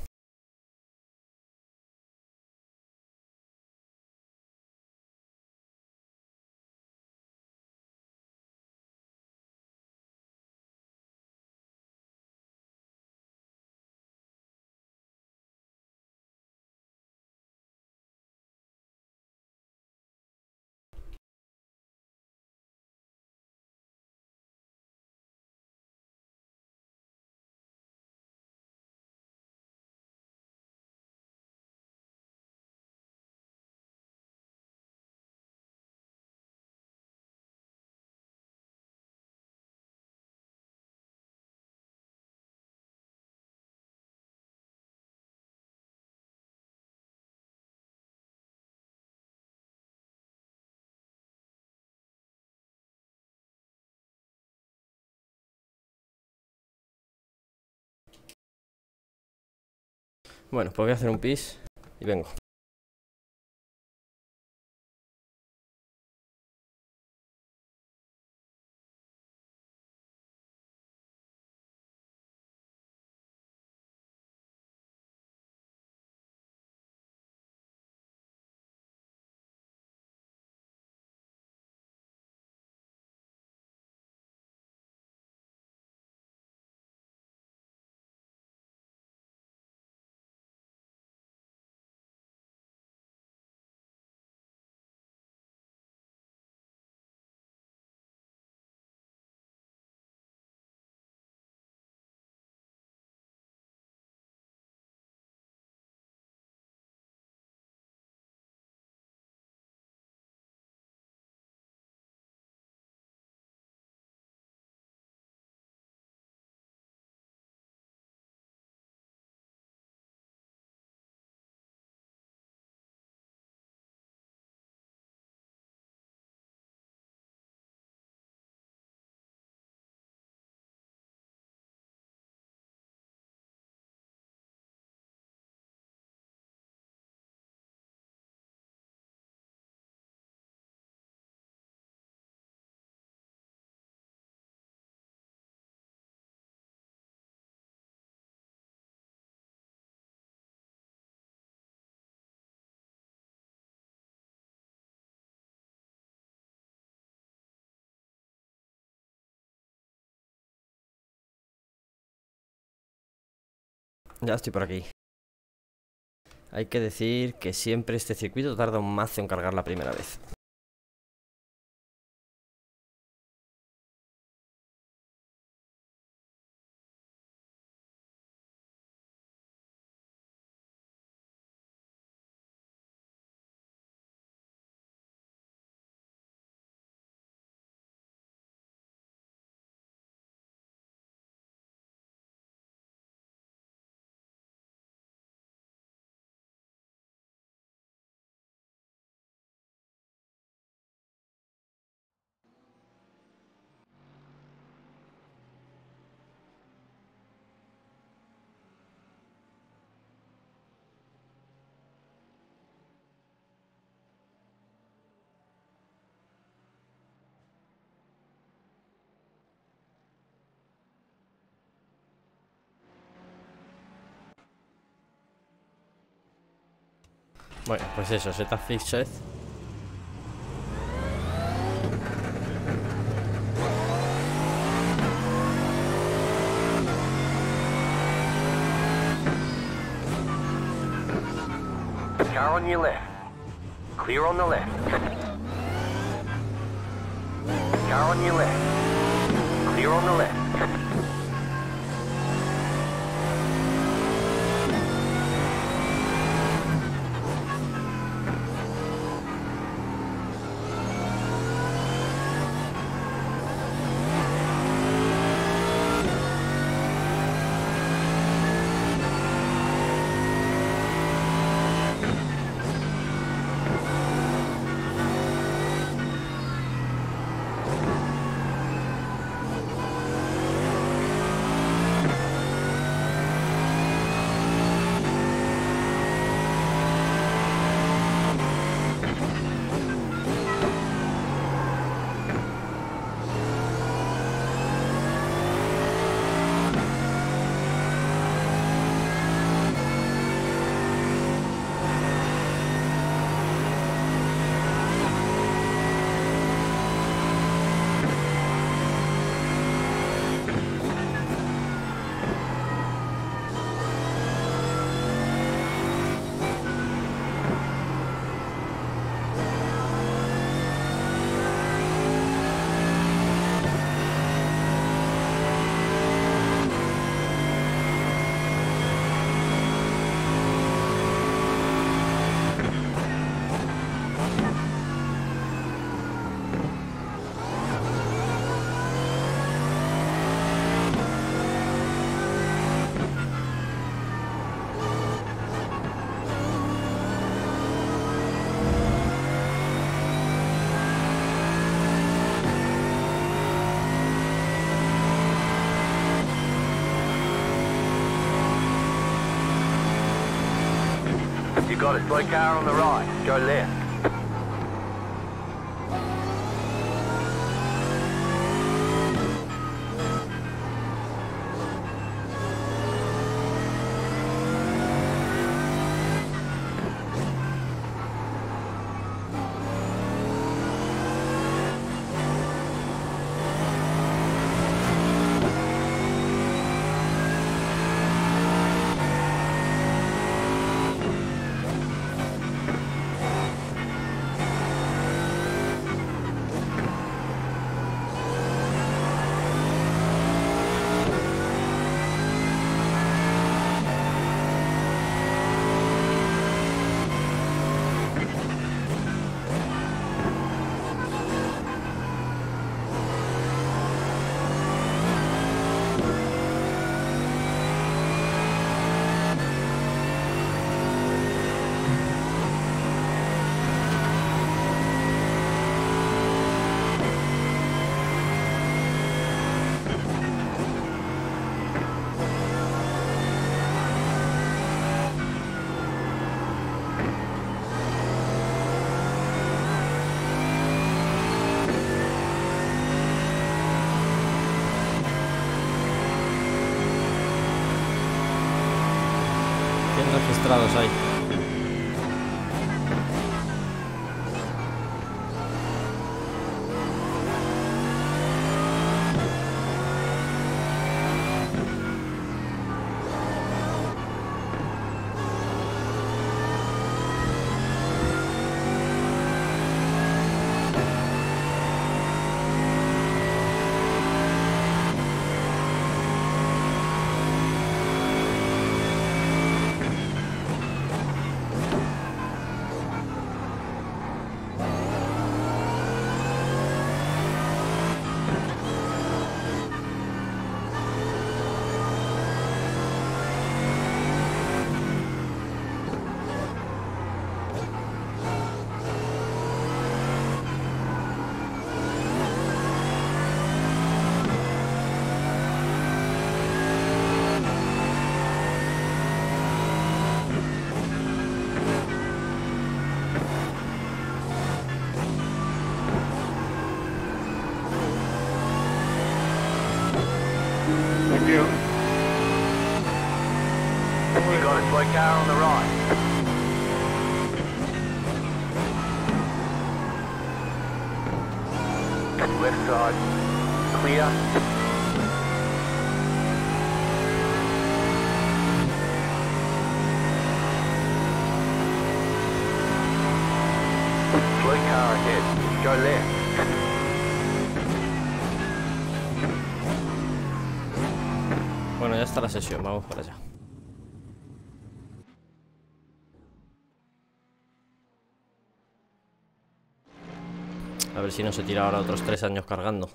Bueno, pues voy a hacer un pis y vengo. Ya estoy por aquí. Hay que decir que siempre este circuito tarda un mazo en cargar la primera vez. Bueno, pues eso, Zeta Fixed. Car on your left. Clear on the left. Car on your left. Clear on the left. You got a slow car on the right. Go left. Registrados ahí. you. You got a slow car on the right. Left side, clear. Slow car ahead, go left. Bueno, ya está la sesión, vamos para allá. A ver si no se tira ahora otros tres años cargando.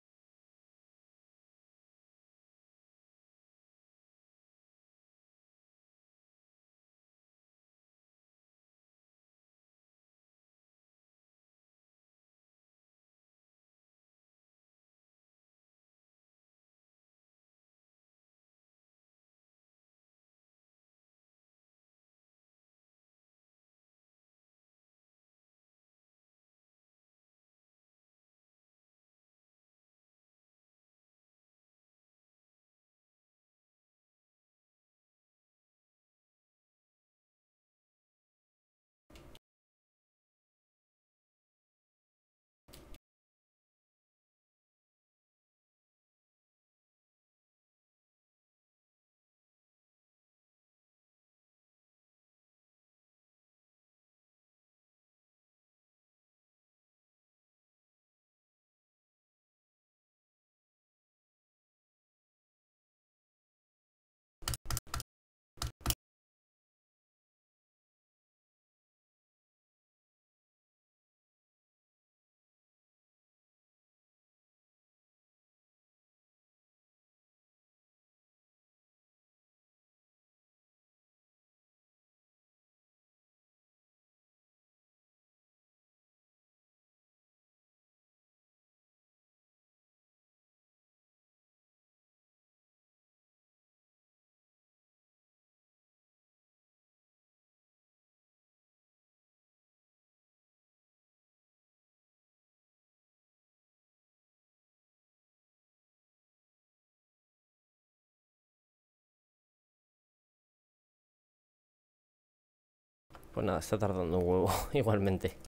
Pues nada, está tardando un huevo, igualmente.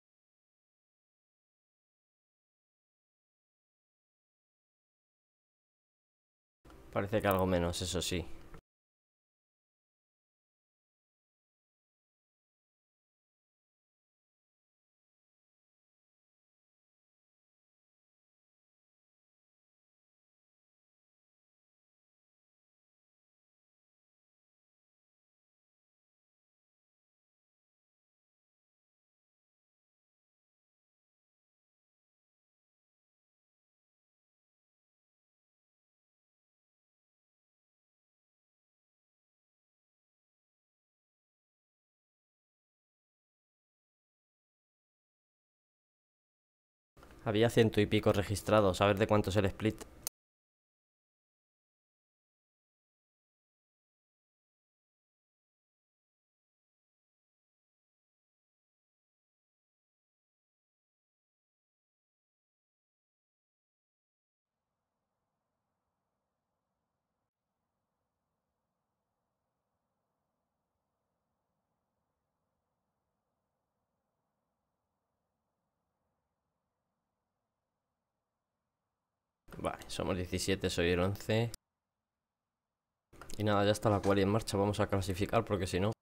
Parece que algo menos, eso sí. Había ciento y pico registrados, a ver de cuánto es el split. Vale, somos diecisiete, soy el once. Y nada, ya está la quali en marcha, vamos a clasificar porque si no...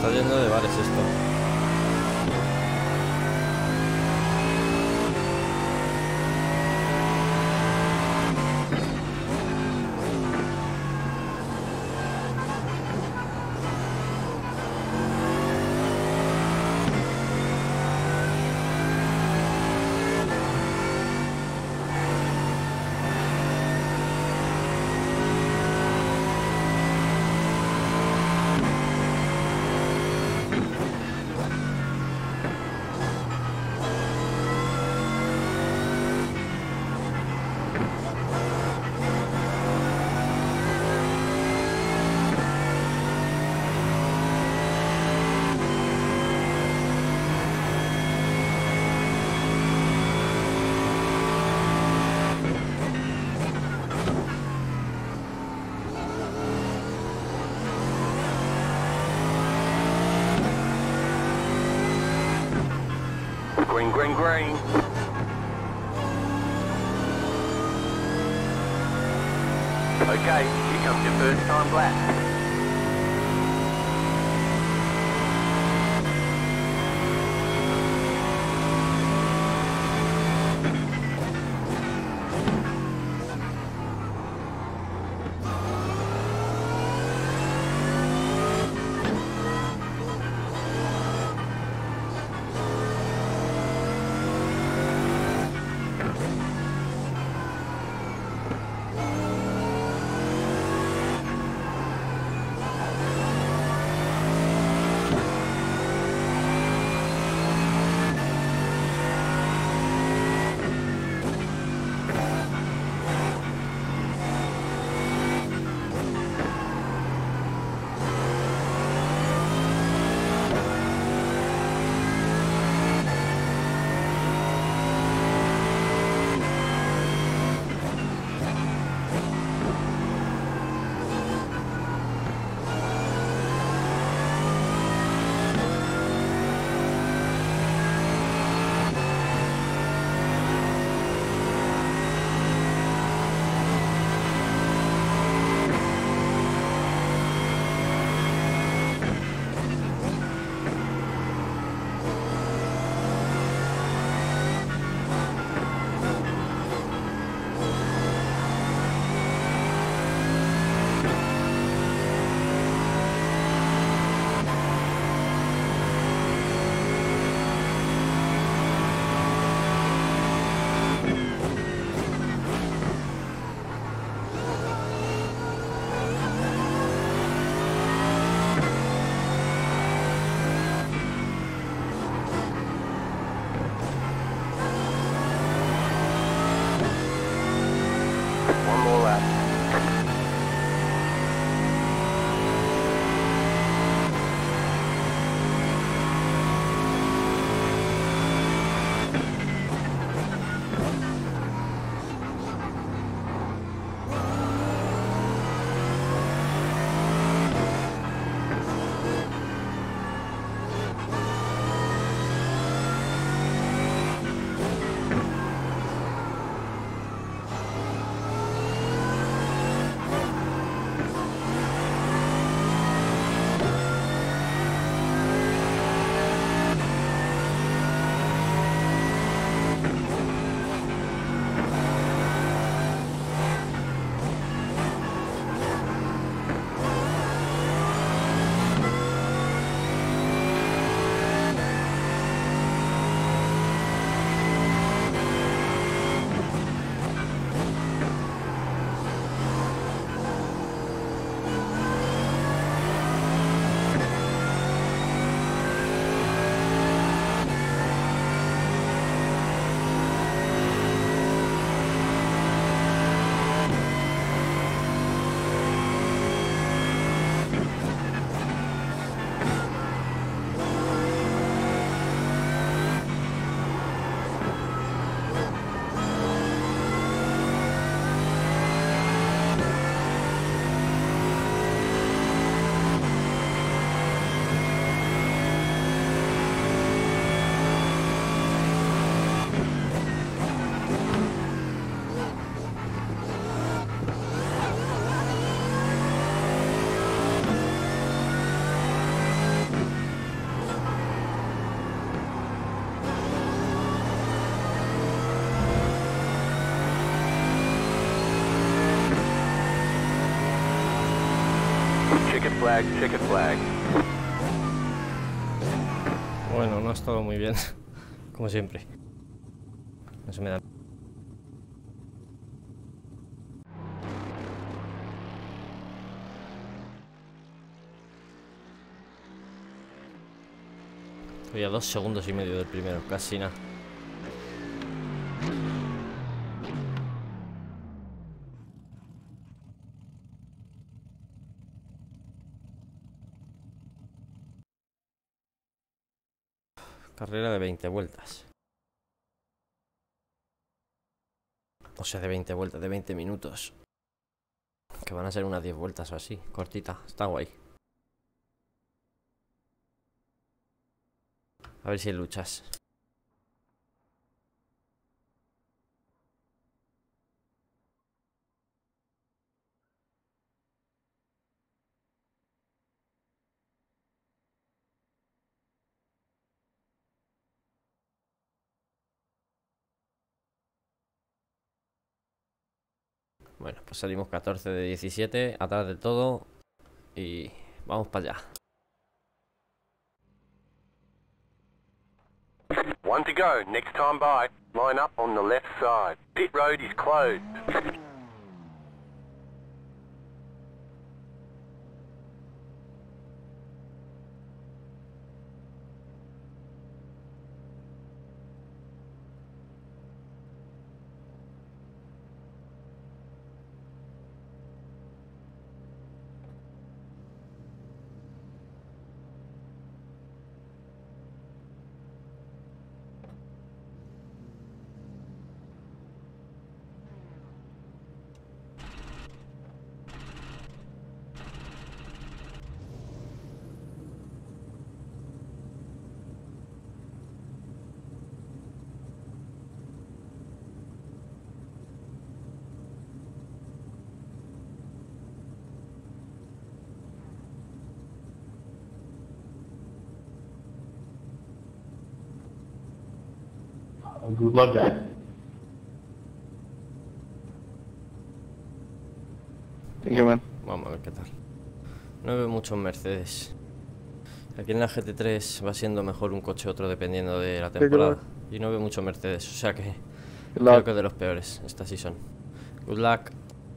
está lleno de bares esto. Green, green, green. Okay, here comes your first time lap. flag, checkered flag. Bueno, no ha estado muy bien, como siempre. No se me da. Estoy a dos segundos y medio del primero, casi nada. Carrera de veinte vueltas. O sea, de veinte vueltas, de veinte minutos. Que van a ser unas diez vueltas o así, cortita, está guay. A ver si luchas. Bueno, pues salimos catorce de diecisiete, atrás del todo. Y vamos para allá. One to go, next time by. Line up on the left side. Pit road is closed. Good luck, guys. Thank you, man. Vamos a ver qué tal. No veo muchos Mercedes. Aquí en la G T tres va siendo mejor un coche otro dependiendo de la temporada. Y no veo mucho Mercedes, o sea que creo que es de los peores esta season. Good luck.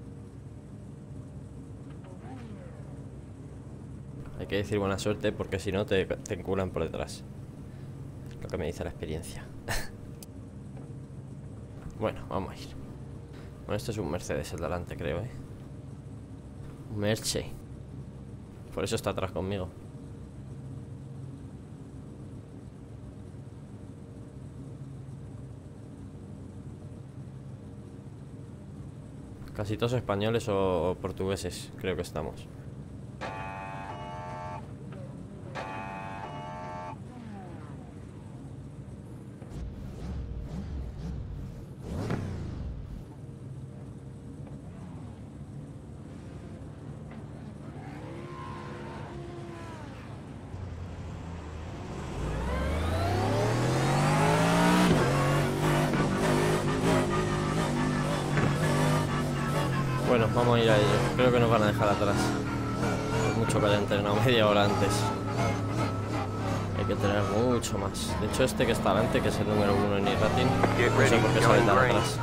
Hay que decir buena suerte porque si no te, te enculan por detrás. Es lo que me dice la experiencia. Bueno, vamos a ir. Bueno, este es un Mercedes el delante, creo, ¿eh? Un Merche. Por eso está atrás conmigo. Casi todos españoles o portugueses, creo que estamos. Bueno, vamos a ir a ello. Creo que nos van a dejar atrás. Por mucho que haya entrenado media hora antes. Hay que entrenar mucho más. De hecho, este que está delante, que es el número uno en iRacing, no sé por qué sale tan atrás.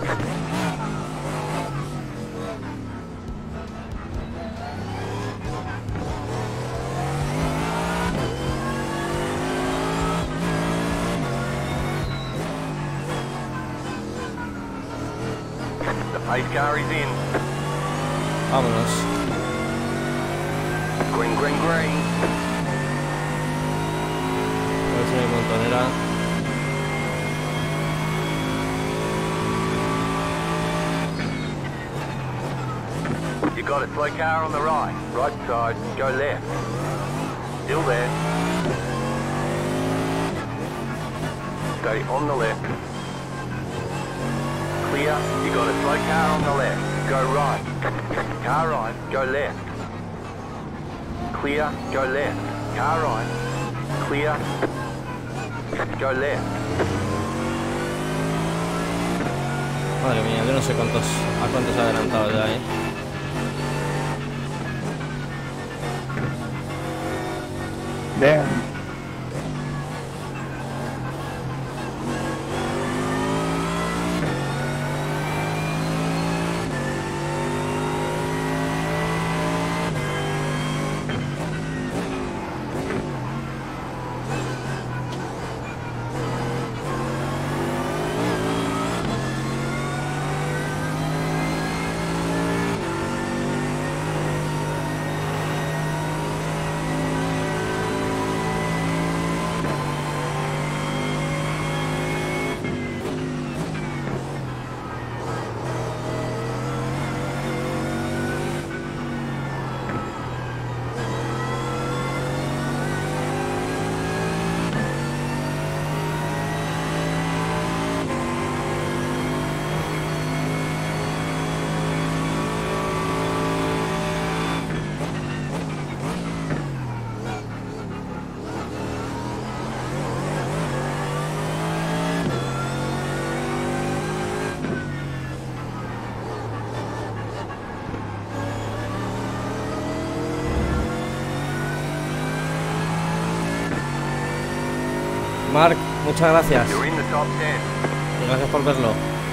The pace car is in. Vámonos. Green, green, green. A ver si no hay montonera. You got a slow car on the right. Right side, go left. Still there. Stay on the left. Clear. You got a slow car on the left. Go right. Car right, go left. Clear, go left. Car right. Clear. Go left. Madre mía, yo no sé cuántos a cuántos ha adelantado ya, ¿eh? Dan. Mark, muchas gracias. You're in the top ten. Gracias por verlo.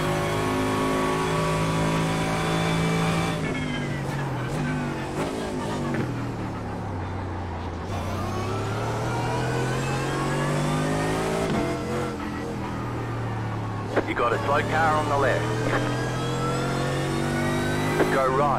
You got a slow car on the left. Go right.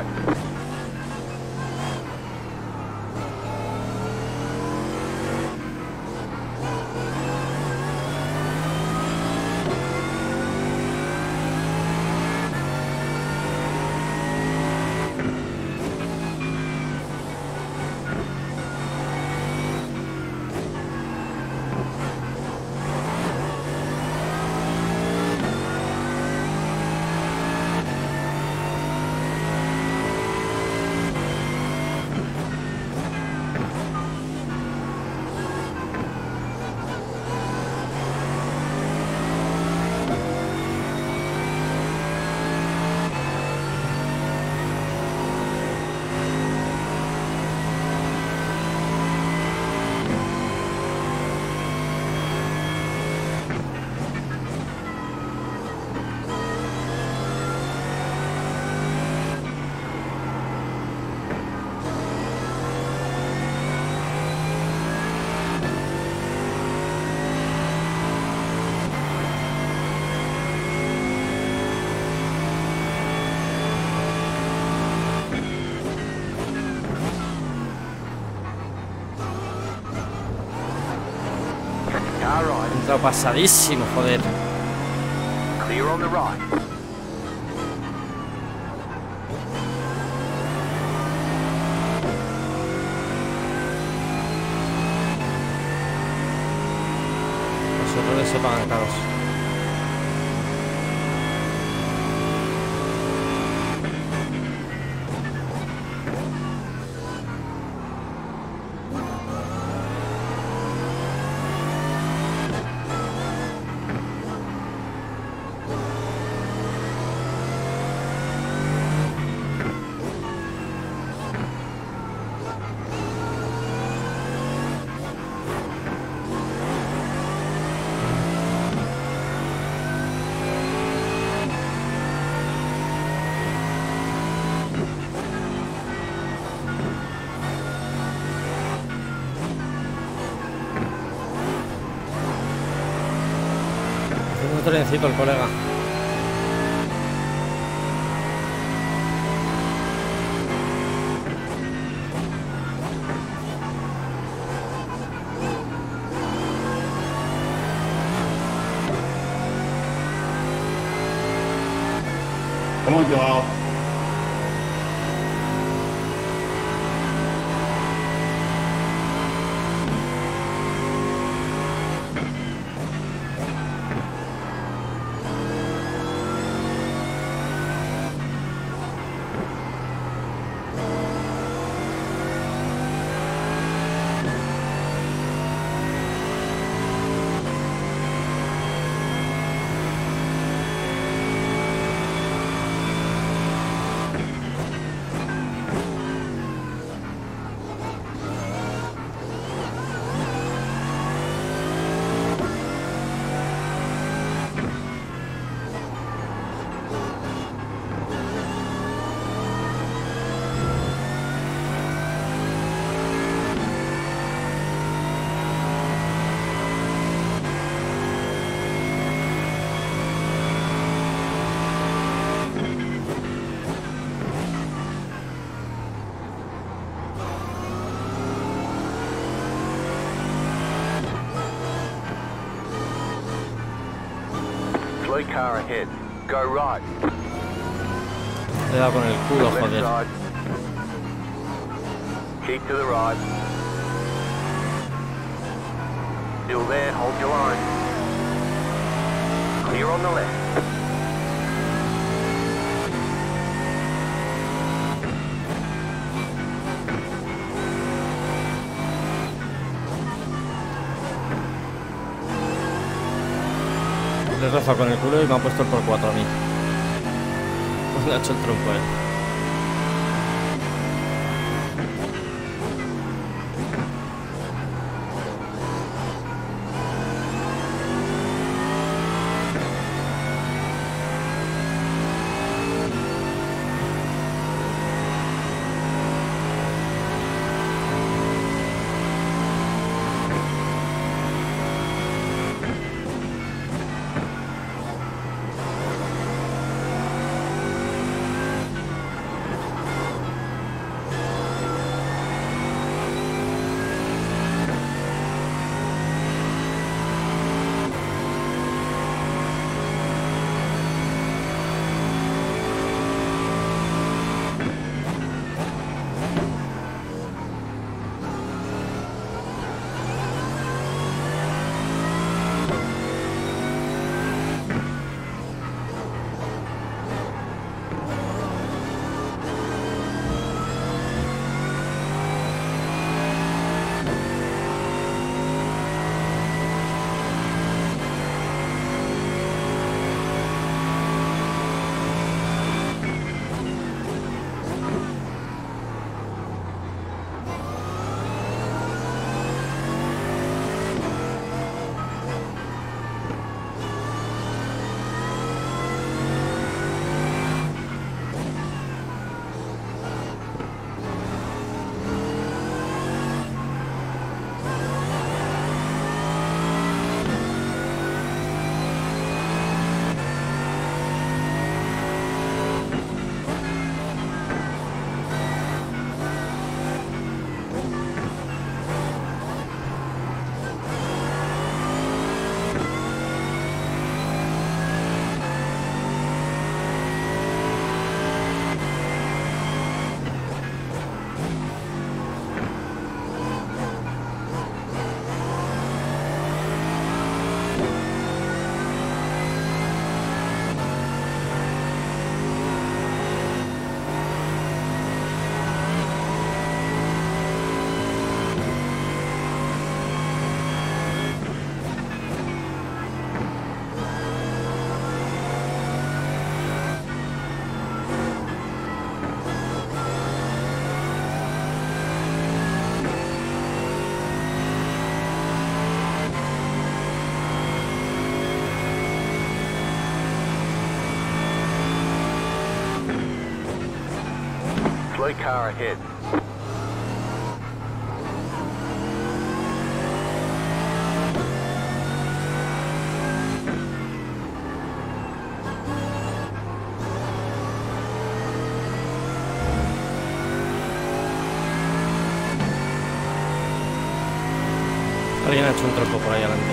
Car right. He entrado pasadísimo, joder. Clear on the right. Los errores se pagan caros. Haciendo un trencito el colega. Come on, Joel. Slow car ahead. Go right. Le he dado con el culo, Left joder. side. Keep to the right. Still there, hold your line. Clear on the left. Le he rozado con el culo y me ha puesto el por cuatro a mí. Pues le ha hecho el trompo, eh. Slow car ahead. Alguien ha hecho un trozo por ahí adelante.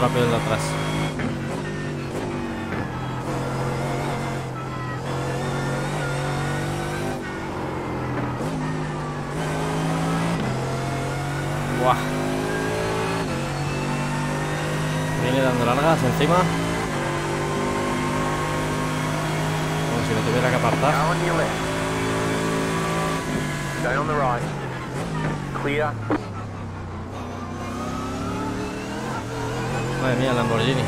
rápido el de atrás. Buah. Viene dando largas encima. Como si no tuviera que apartar. Go on your left. Stay on the right. Clear. Madre mía, Lamborghini.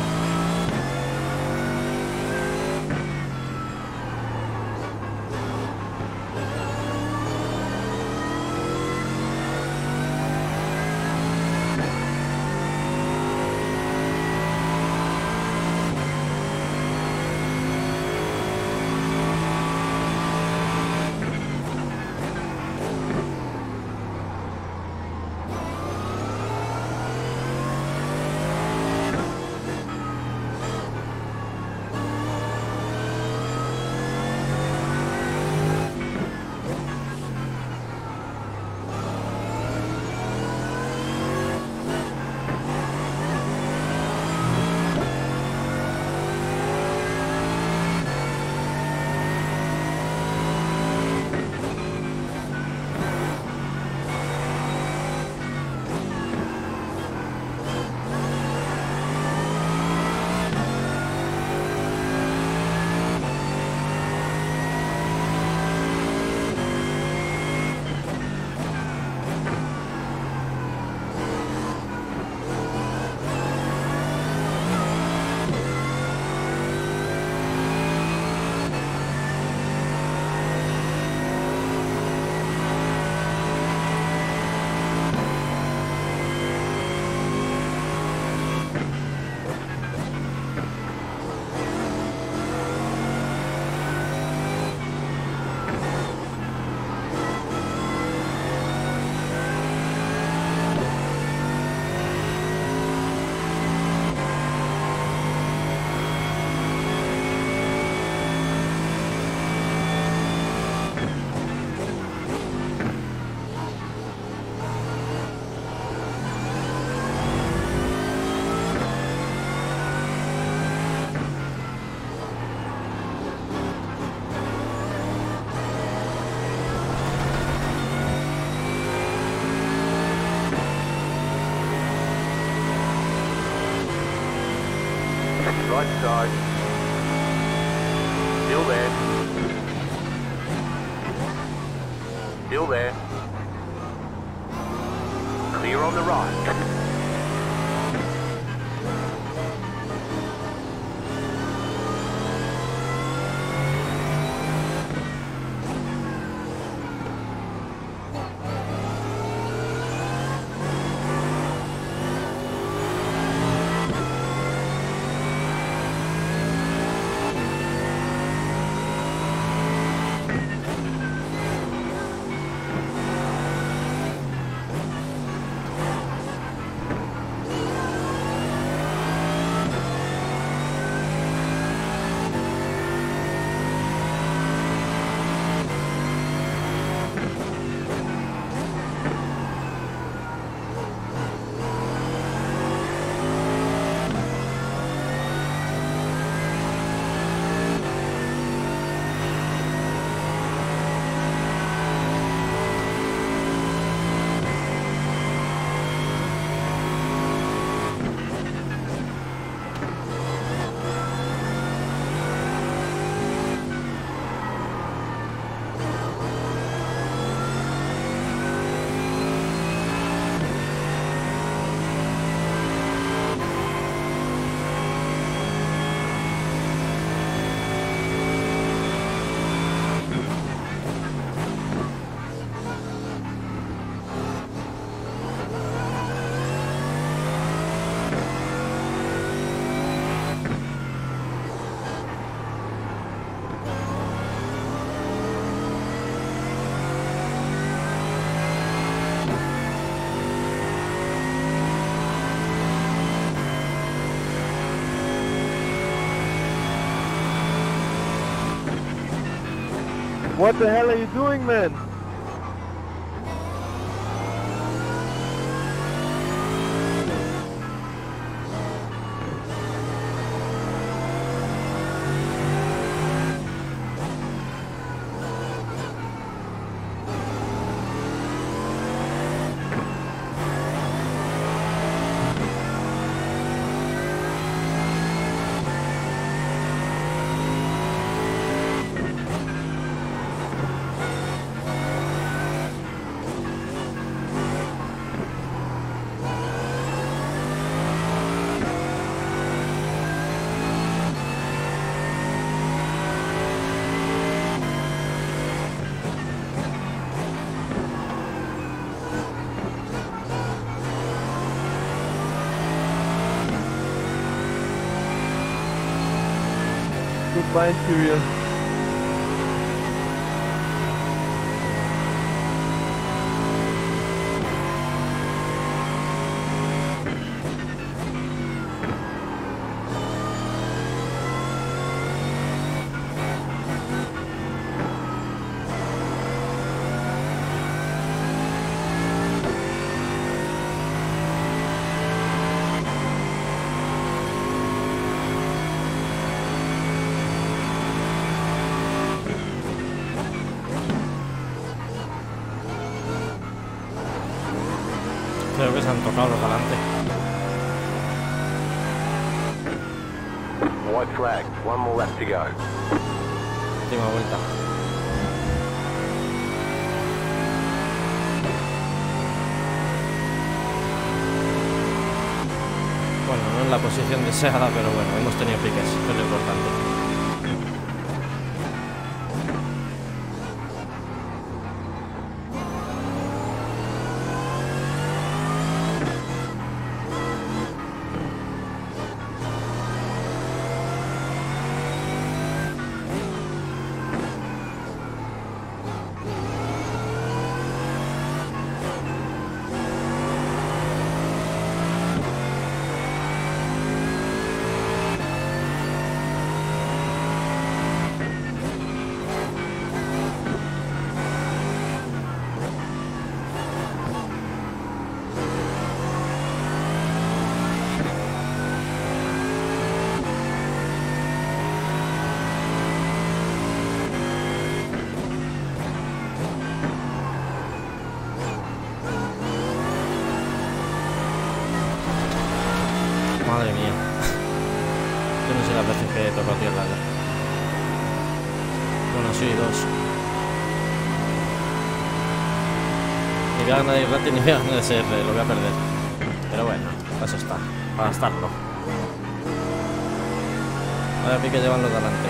Right side. Still there. Still there. Clear on the right. What the hell are you doing, man? Goodbye to you. Creo que se han tocado los delante. White flag. One more lap to go. Última vuelta. Bueno, no en la posición deseada, pero bueno, hemos tenido piques, que es lo importante. Madre mía. Yo no sé las veces que toco tierra ya. Bueno, sí, dos. Ni voy a ganar de Irrati ni voy a ganar de S R, lo voy a perder. Pero bueno, para eso está, para estarlo. Vaya pique llevan los delante.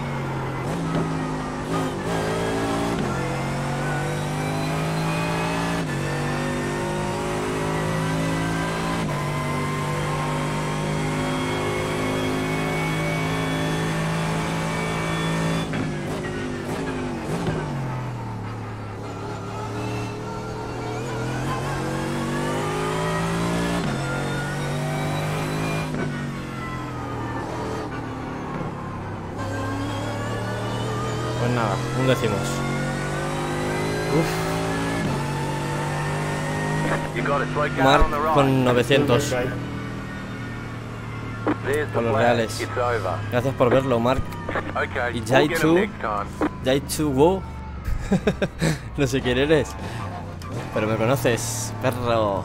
Pues nada, un décimos. Uf. Mark con novecientos. Con los reales. Gracias por verlo, Mark. Y Jaichu. Jaichu Wo. No sé quién eres, pero me conoces, perro.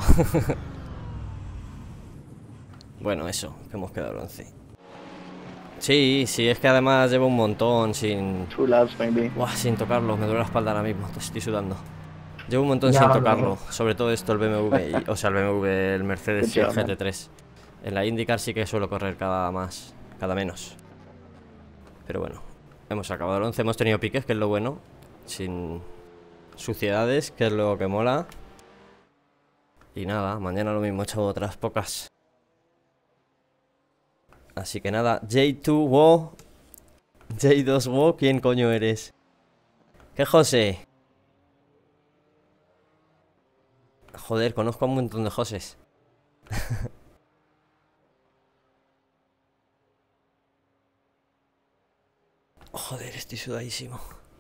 Bueno, eso, que hemos quedado bronce. Sí, sí, es que además llevo un montón sin... Two laps, maybe. Buah, sin tocarlo, me duele la espalda ahora mismo, estoy sudando. Llevo un montón Ya, sin no, tocarlo, no. sobre todo esto, el B M W, y- o sea, el B M W, el Mercedes y el Good job, G T tres. En la IndyCar sí que suelo correr cada más, cada menos. Pero bueno, hemos acabado el once, hemos tenido piques, que es lo bueno, sin suciedades, que es lo que mola. Y nada, mañana lo mismo, he hecho otras pocas. Así que nada, J dos Wo, J dos Wo, ¿quién coño eres? ¿Qué José? Joder, conozco a un montón de Joses. Joder, estoy sudadísimo.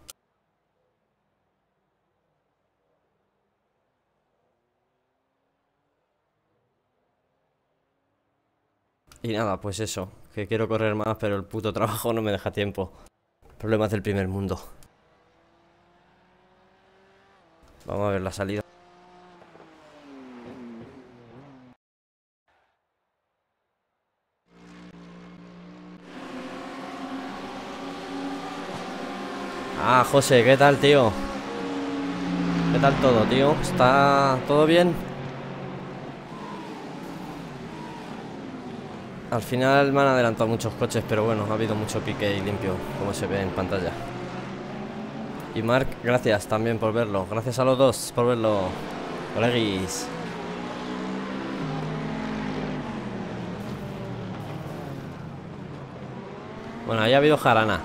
Y nada, pues eso, que quiero correr más, pero el puto trabajo no me deja tiempo. Problemas del primer mundo. Vamos a ver la salida. Ah, José, ¿qué tal, tío? ¿Qué tal todo, tío? ¿Está todo bien? Al final me han adelantado muchos coches, pero bueno, ha habido mucho pique y limpio, como se ve en pantalla. Y Mark, gracias también por verlo. Gracias a los dos por verlo, coleguis. Bueno, ahí ha habido jarana.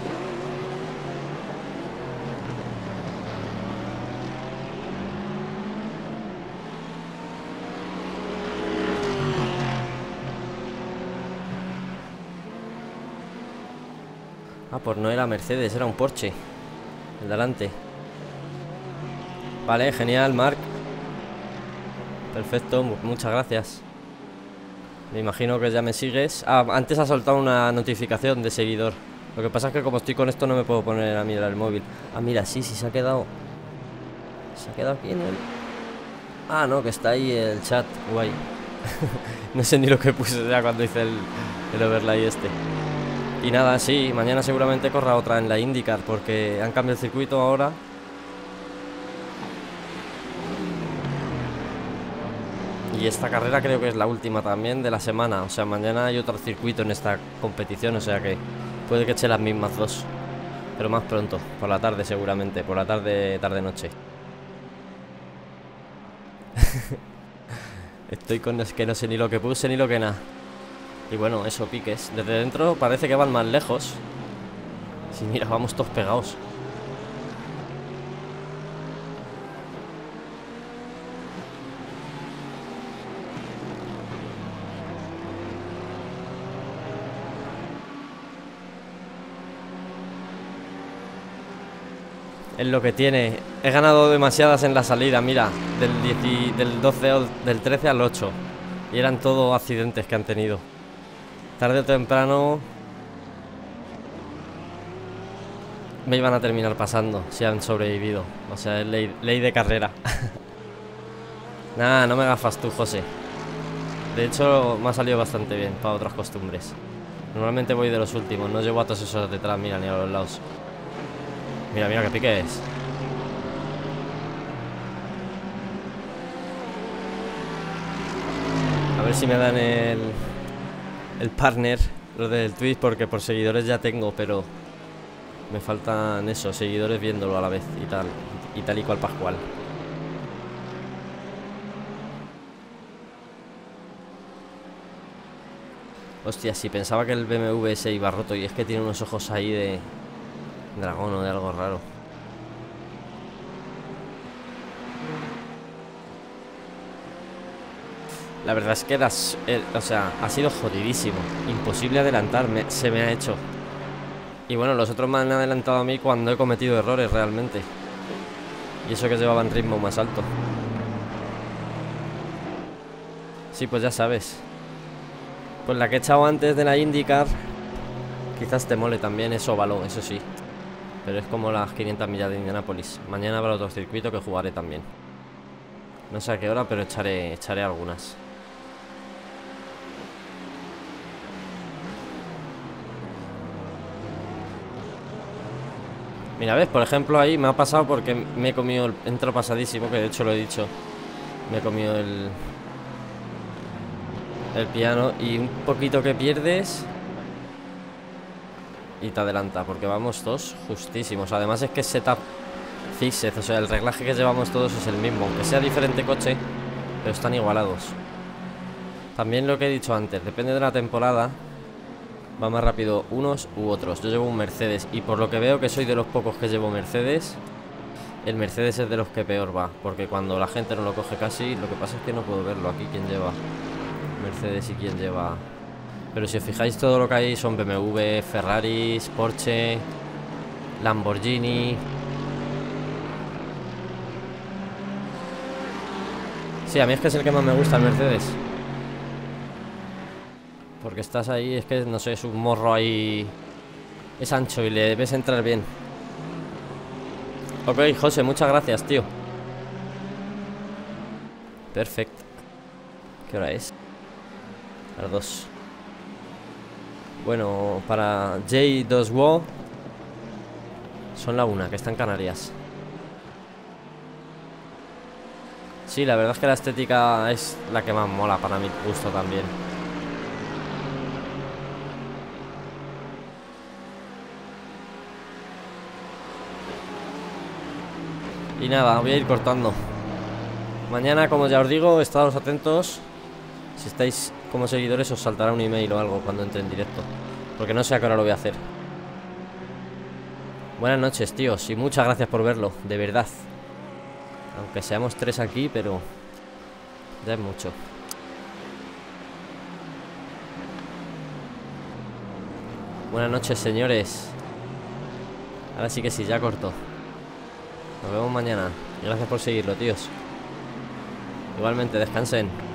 Ah, pues no era Mercedes, era un Porsche. El delante. Vale, genial, Marc. Perfecto, muchas gracias. Me imagino que ya me sigues. Ah, antes ha soltado una notificación de seguidor. Lo que pasa es que como estoy con esto no me puedo poner a mirar el móvil. Ah, mira, sí, sí, se ha quedado. Se ha quedado aquí en el... Ah, no, que está ahí el chat. Guay. No sé ni lo que puse ya cuando hice el, el overlay este. Y nada, sí, mañana seguramente corra otra en la IndyCar, porque han cambiado el circuito ahora. Y esta carrera creo que es la última también de la semana. O sea, mañana hay otro circuito en esta competición, o sea que puede que eche las mismas dos. Pero más pronto, por la tarde seguramente, por la tarde, tarde-noche. Estoy con es que no sé ni lo que puse ni lo que nada. Y bueno, eso, piques. Desde dentro parece que van más lejos. Sí, mira, vamos todos pegados. Es lo que tiene. He ganado demasiadas en la salida, mira. Del, diez, del doce o del trece al ocho. Y eran todos accidentes que han tenido. Tarde o temprano me iban a terminar pasando si han sobrevivido. O sea, es ley, ley de carrera. Nada, no me gafas tú, José. De hecho, me ha salido bastante bien para otras costumbres. Normalmente voy de los últimos. No llevo a todos esos detrás, mira, ni a los lados. Mira, mira qué pique es. A ver si me dan el... El partner, lo del Twitch, porque por seguidores ya tengo, pero me faltan eso, seguidores viéndolo a la vez y tal, y tal y cual pascual. Hostia, si pensaba que el B M W se iba roto y es que tiene unos ojos ahí de dragón o de algo raro. La verdad es que las, eh, o sea, ha sido jodidísimo. Imposible adelantarme, se me ha hecho. Y bueno, los otros me han adelantado a mí cuando he cometido errores realmente. Y eso que llevaban ritmo más alto. Sí, pues ya sabes. Pues la que he echado antes de la IndyCar, quizás te mole también, es óvalo, eso sí. Pero es como las quinientas millas de Indianápolis. Mañana habrá otro circuito que jugaré también. No sé a qué hora, pero echaré, echaré algunas. Mira, ves, por ejemplo, ahí me ha pasado porque me he comido el entro pasadísimo, que de hecho lo he dicho. Me he comido el el piano y un poquito que pierdes y te adelanta, porque vamos todos justísimos. Además es que setup fixed, o sea, el reglaje que llevamos todos es el mismo, aunque sea diferente coche, pero están igualados. También lo que he dicho antes, depende de la temporada, va más rápido unos u otros. Yo llevo un Mercedes y por lo que veo que soy de los pocos que llevo Mercedes, el Mercedes es de los que peor va, porque cuando la gente no lo coge casi, lo que pasa es que no puedo verlo aquí quién lleva Mercedes y quién lleva. Pero si os fijáis, todo lo que hay son B M W, Ferraris, Porsche, Lamborghini. Sí, a mí es que es el que más me gusta, el Mercedes. Porque estás ahí, es que no sé, es un morro ahí. Es ancho y le ves entrar bien. Ok, José, muchas gracias, tío. Perfecto. ¿Qué hora es? A las dos. Bueno, para J dos W O son la una, que está en Canarias. Sí, la verdad es que la estética es la que más mola para mi gusto también. Y nada, voy a ir cortando. Mañana, como ya os digo, estados atentos. Si estáis como seguidores os saltará un email o algo cuando entre en directo. porque no sé a qué hora lo voy a hacer. Buenas noches, tíos, y muchas gracias por verlo, de verdad. Aunque seamos tres aquí, pero ya es mucho. Buenas noches, señores. Ahora sí que sí, ya corto. Nos vemos mañana. Gracias por seguirlo, tíos. Igualmente, descansen.